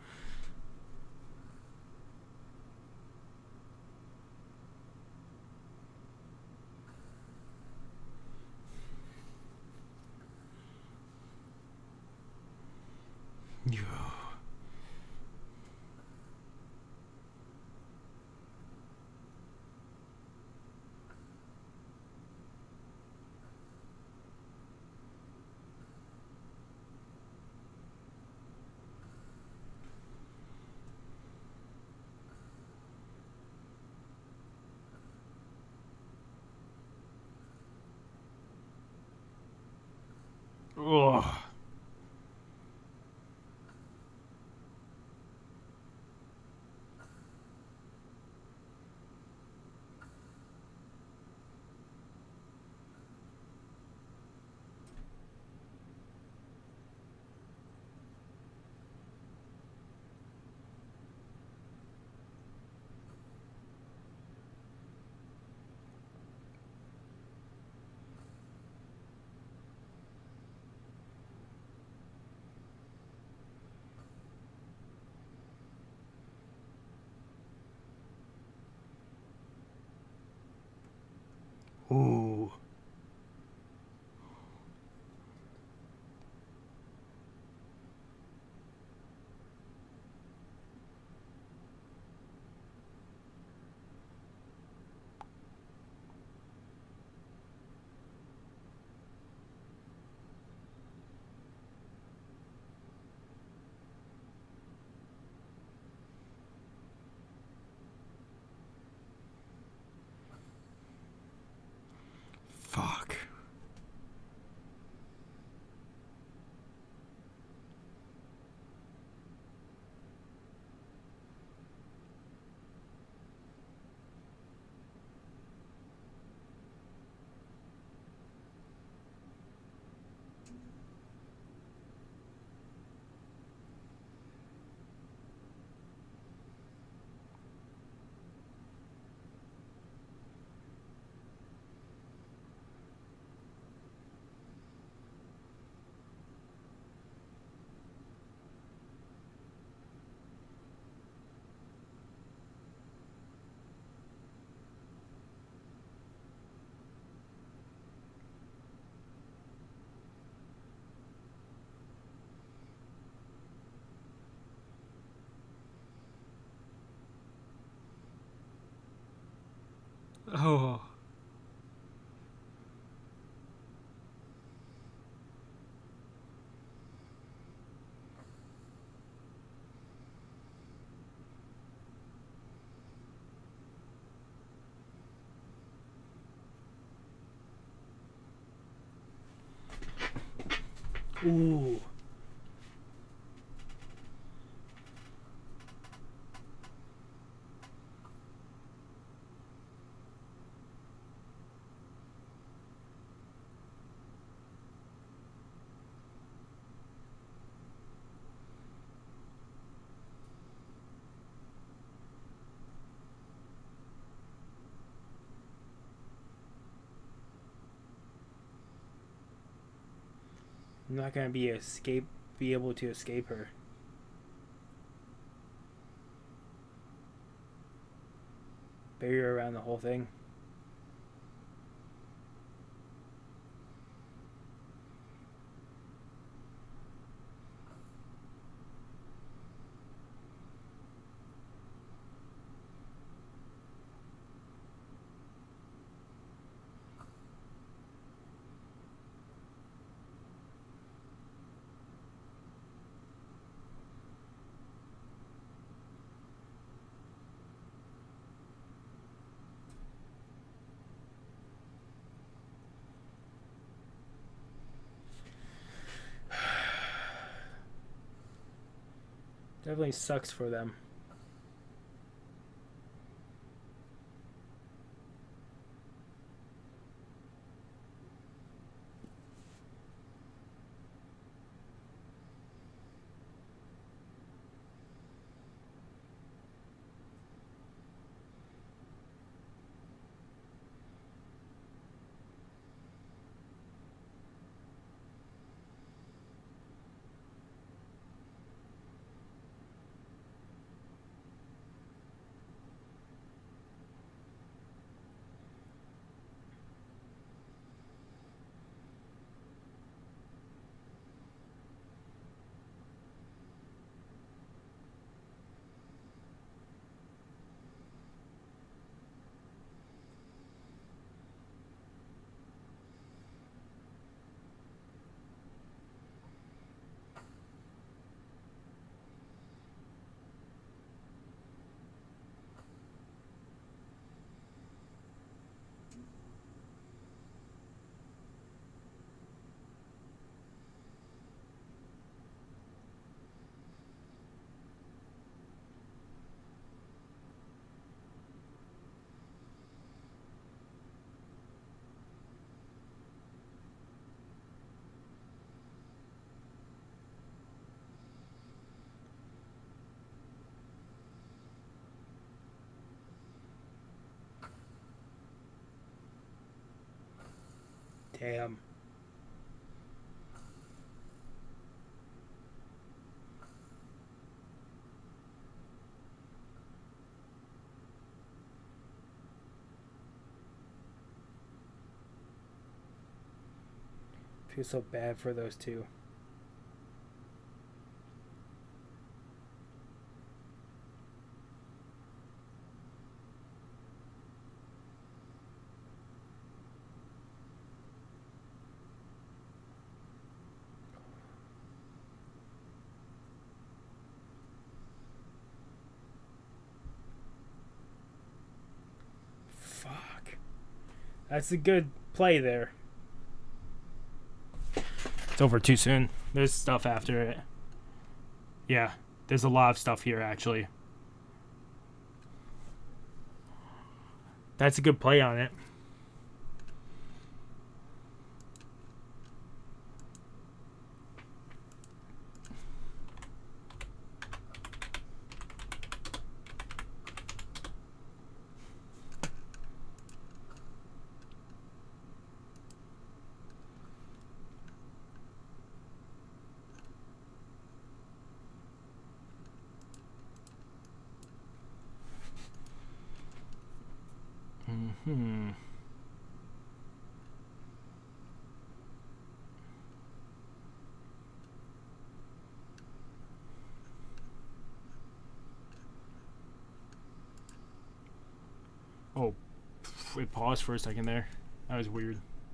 S1: Ugh. Ooh. Oh. Ooh. I'm not gonna be able to escape her. Barrier around the whole thing. Definitely sucks for them. Damn. Feel so bad for those two. Fuck. That's a good play there. It's over too soon. There's stuff after it. Yeah, there's a lot of stuff here, actually. That's a good play on it. Hmm. It paused for a second there. That was weird.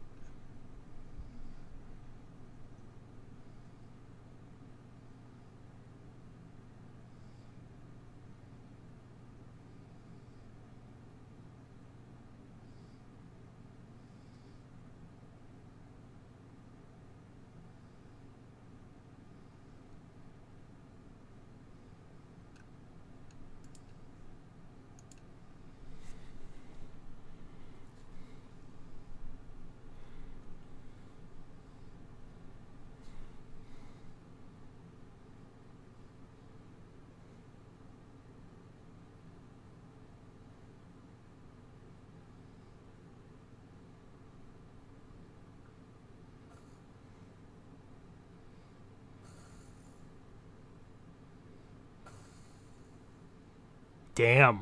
S1: Damn.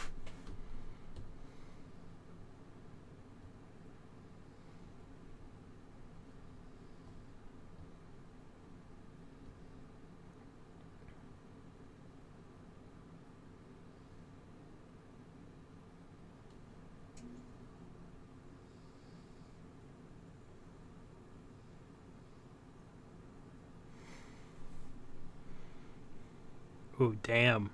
S1: Oh, damn.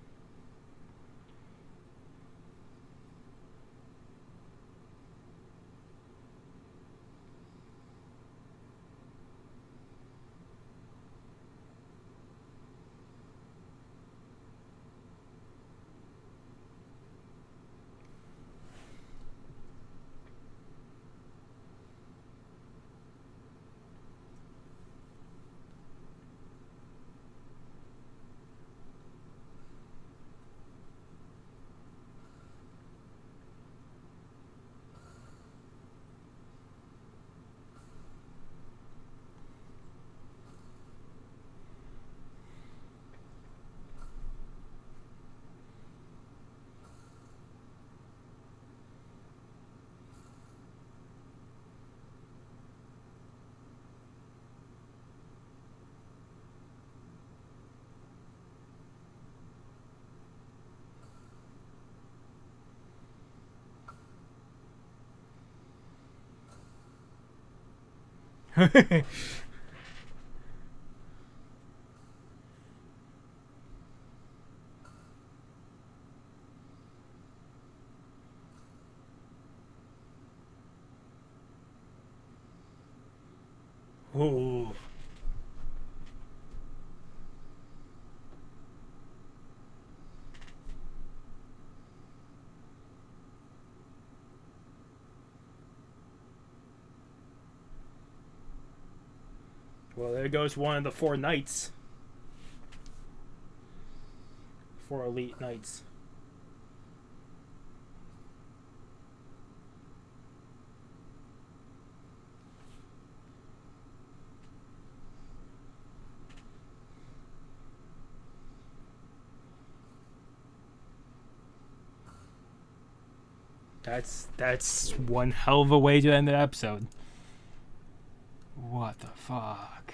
S1: Oh. Well, there goes one of the 4 knights. 4 elite knights. That's one hell of a way to end the episode. What the fuck?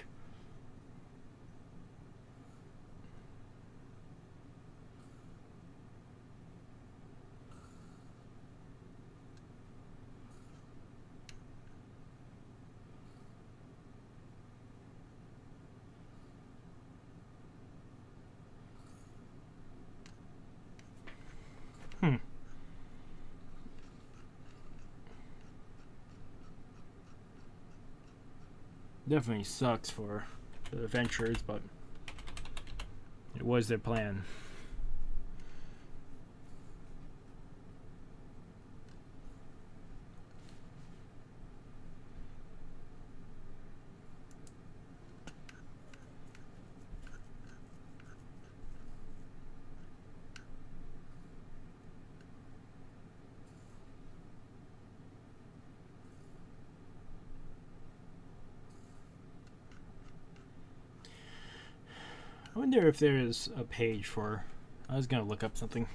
S1: Definitely sucks for the adventurers, but it was their plan. I wonder if there is a page for... I was gonna look up something.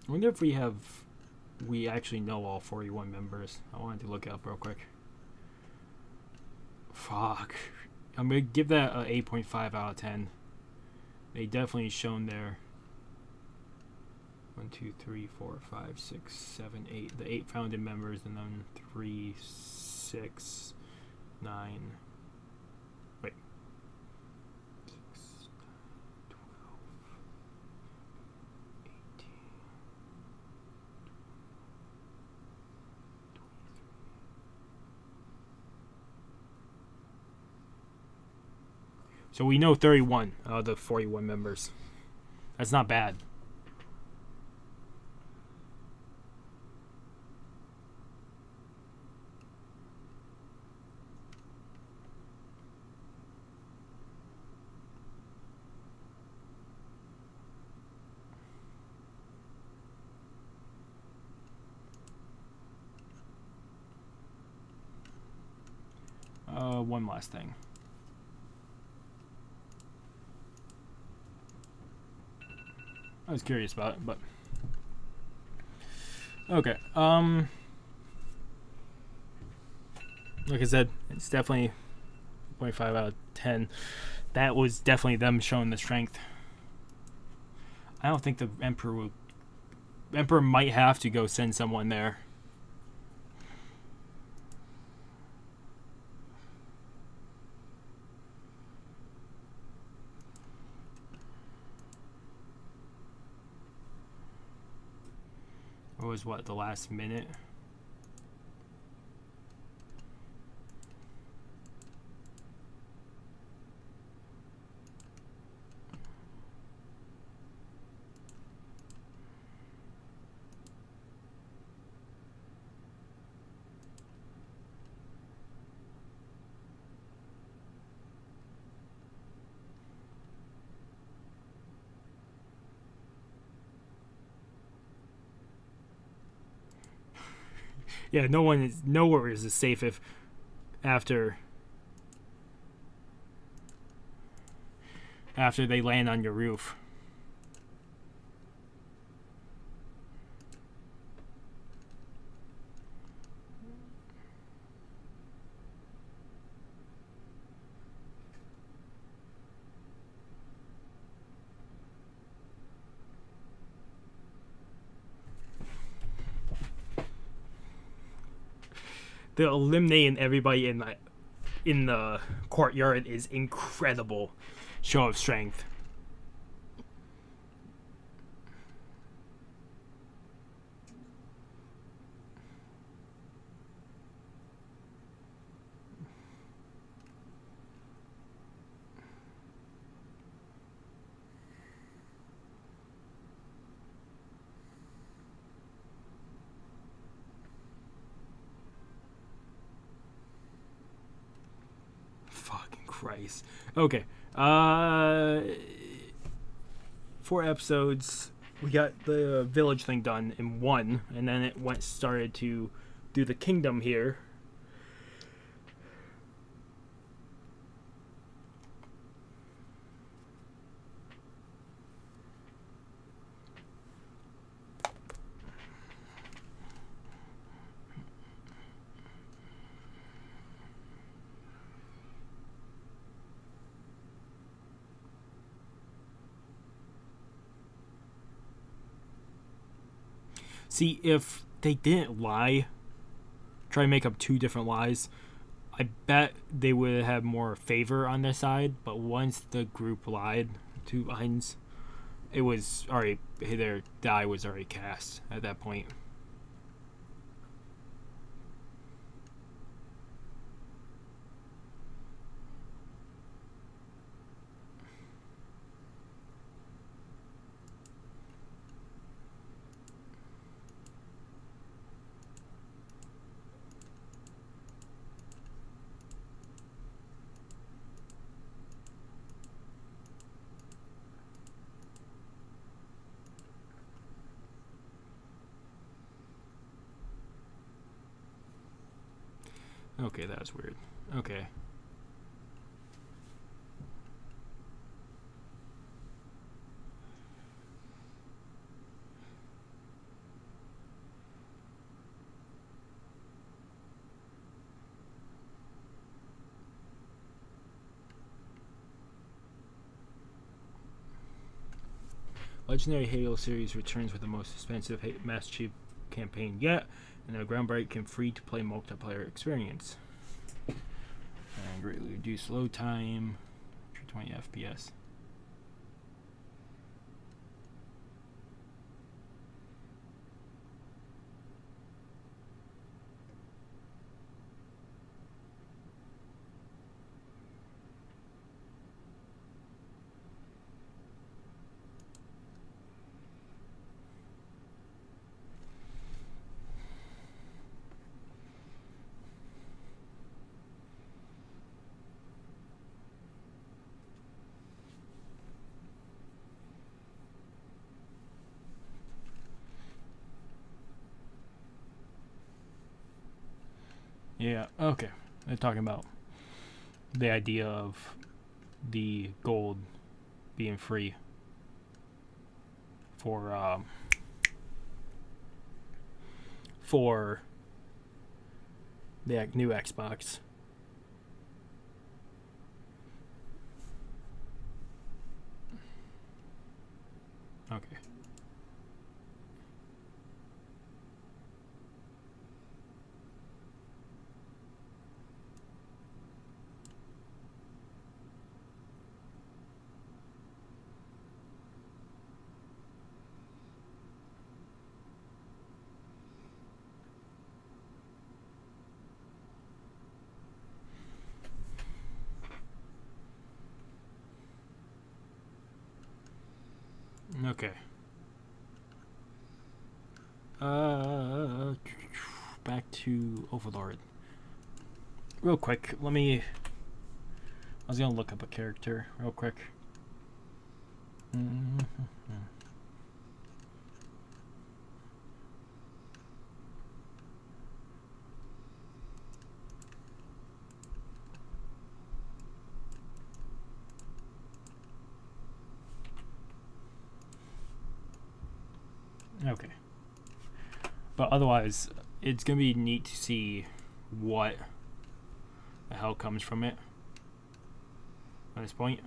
S1: I wonder if we actually know all 41 members. I wanted to look it up real quick. Fuck. I'm gonna give that a 8.5 out of 10. They definitely shown their 1, 2, 3, 4, 5, 6, 7, 8. The 8 founded members, and then 3, 6, 9. Wait. 6, 12, 18. So we know 31 out of the 41 members. That's not bad. One last thing. I was curious about it, but okay. Like I said, it's definitely 0.5 out of 10. That was definitely them showing the strength. I don't think the Emperor might have to go send someone there. It was what, the last minute? Yeah, nowhere is as safe if after they land on your roof. The eliminating everybody in the courtyard is incredible show of strength. Fucking Christ. Okay. 4 episodes. We got the village thing done in 1, and then it started to do the kingdom here. See, if they didn't lie, try to make up 2 different lies, I bet they would have more favor on their side. But once the group lied to Heinz, it was already, their die was already cast at that point. Okay, that was weird. Okay. Legendary Halo series returns with the most expensive Master Chief campaign yet, and a groundbreaking free-to-play multiplayer experience. And greatly reduced load time, 20 FPS. Yeah, okay. They're talking about the idea of the gold being free for the new Xbox. Okay. Okay. Back to Overlord. Real quick, I was gonna look up a character real quick. Okay. But otherwise, it's gonna be neat to see what the hell comes from it at this point.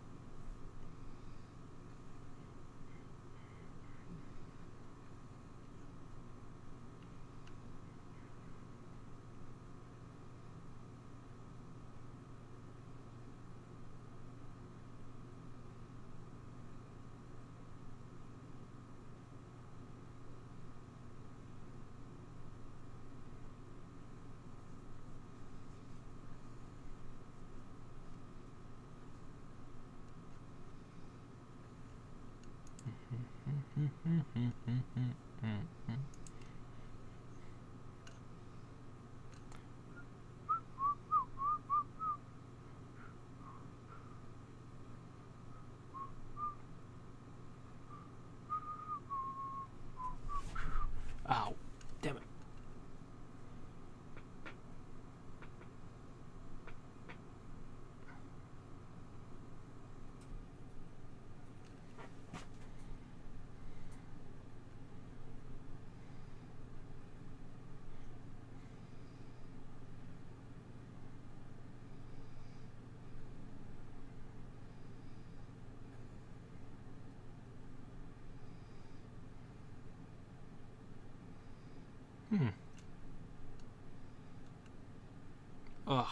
S1: Ow. Damn it. Ugh.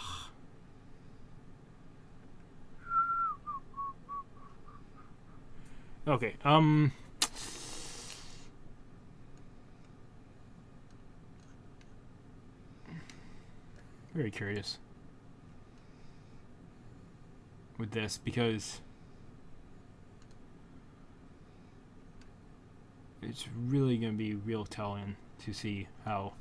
S1: Okay, very curious with this because it's really going to be real telling to see how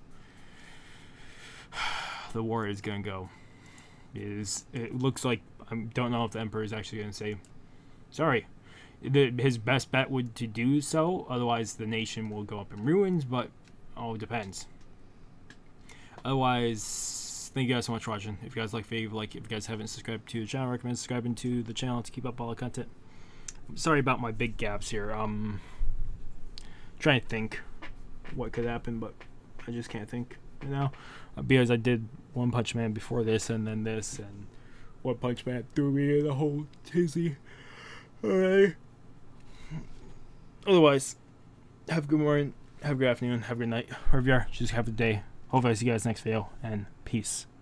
S1: the war is going to go. It looks like, I don't know if the Emperor is actually going to say, sorry, his best bet would to do so, otherwise the nation will go up in ruins, but all depends. Otherwise, thank you guys so much for watching. If you guys like the video, if you guys haven't subscribed to the channel, I recommend subscribing to the channel to keep up all the content. Sorry about my big gaps here. Trying to think what could happen, but I just can't think right now, because I did One Punch Man before this, and then this, and One Punch Man threw me in the whole tizzy. Alright. Otherwise, have a good morning, have a good afternoon, have a good night, wherever you are. Just have a good day. Hopefully I see you guys next video, and peace.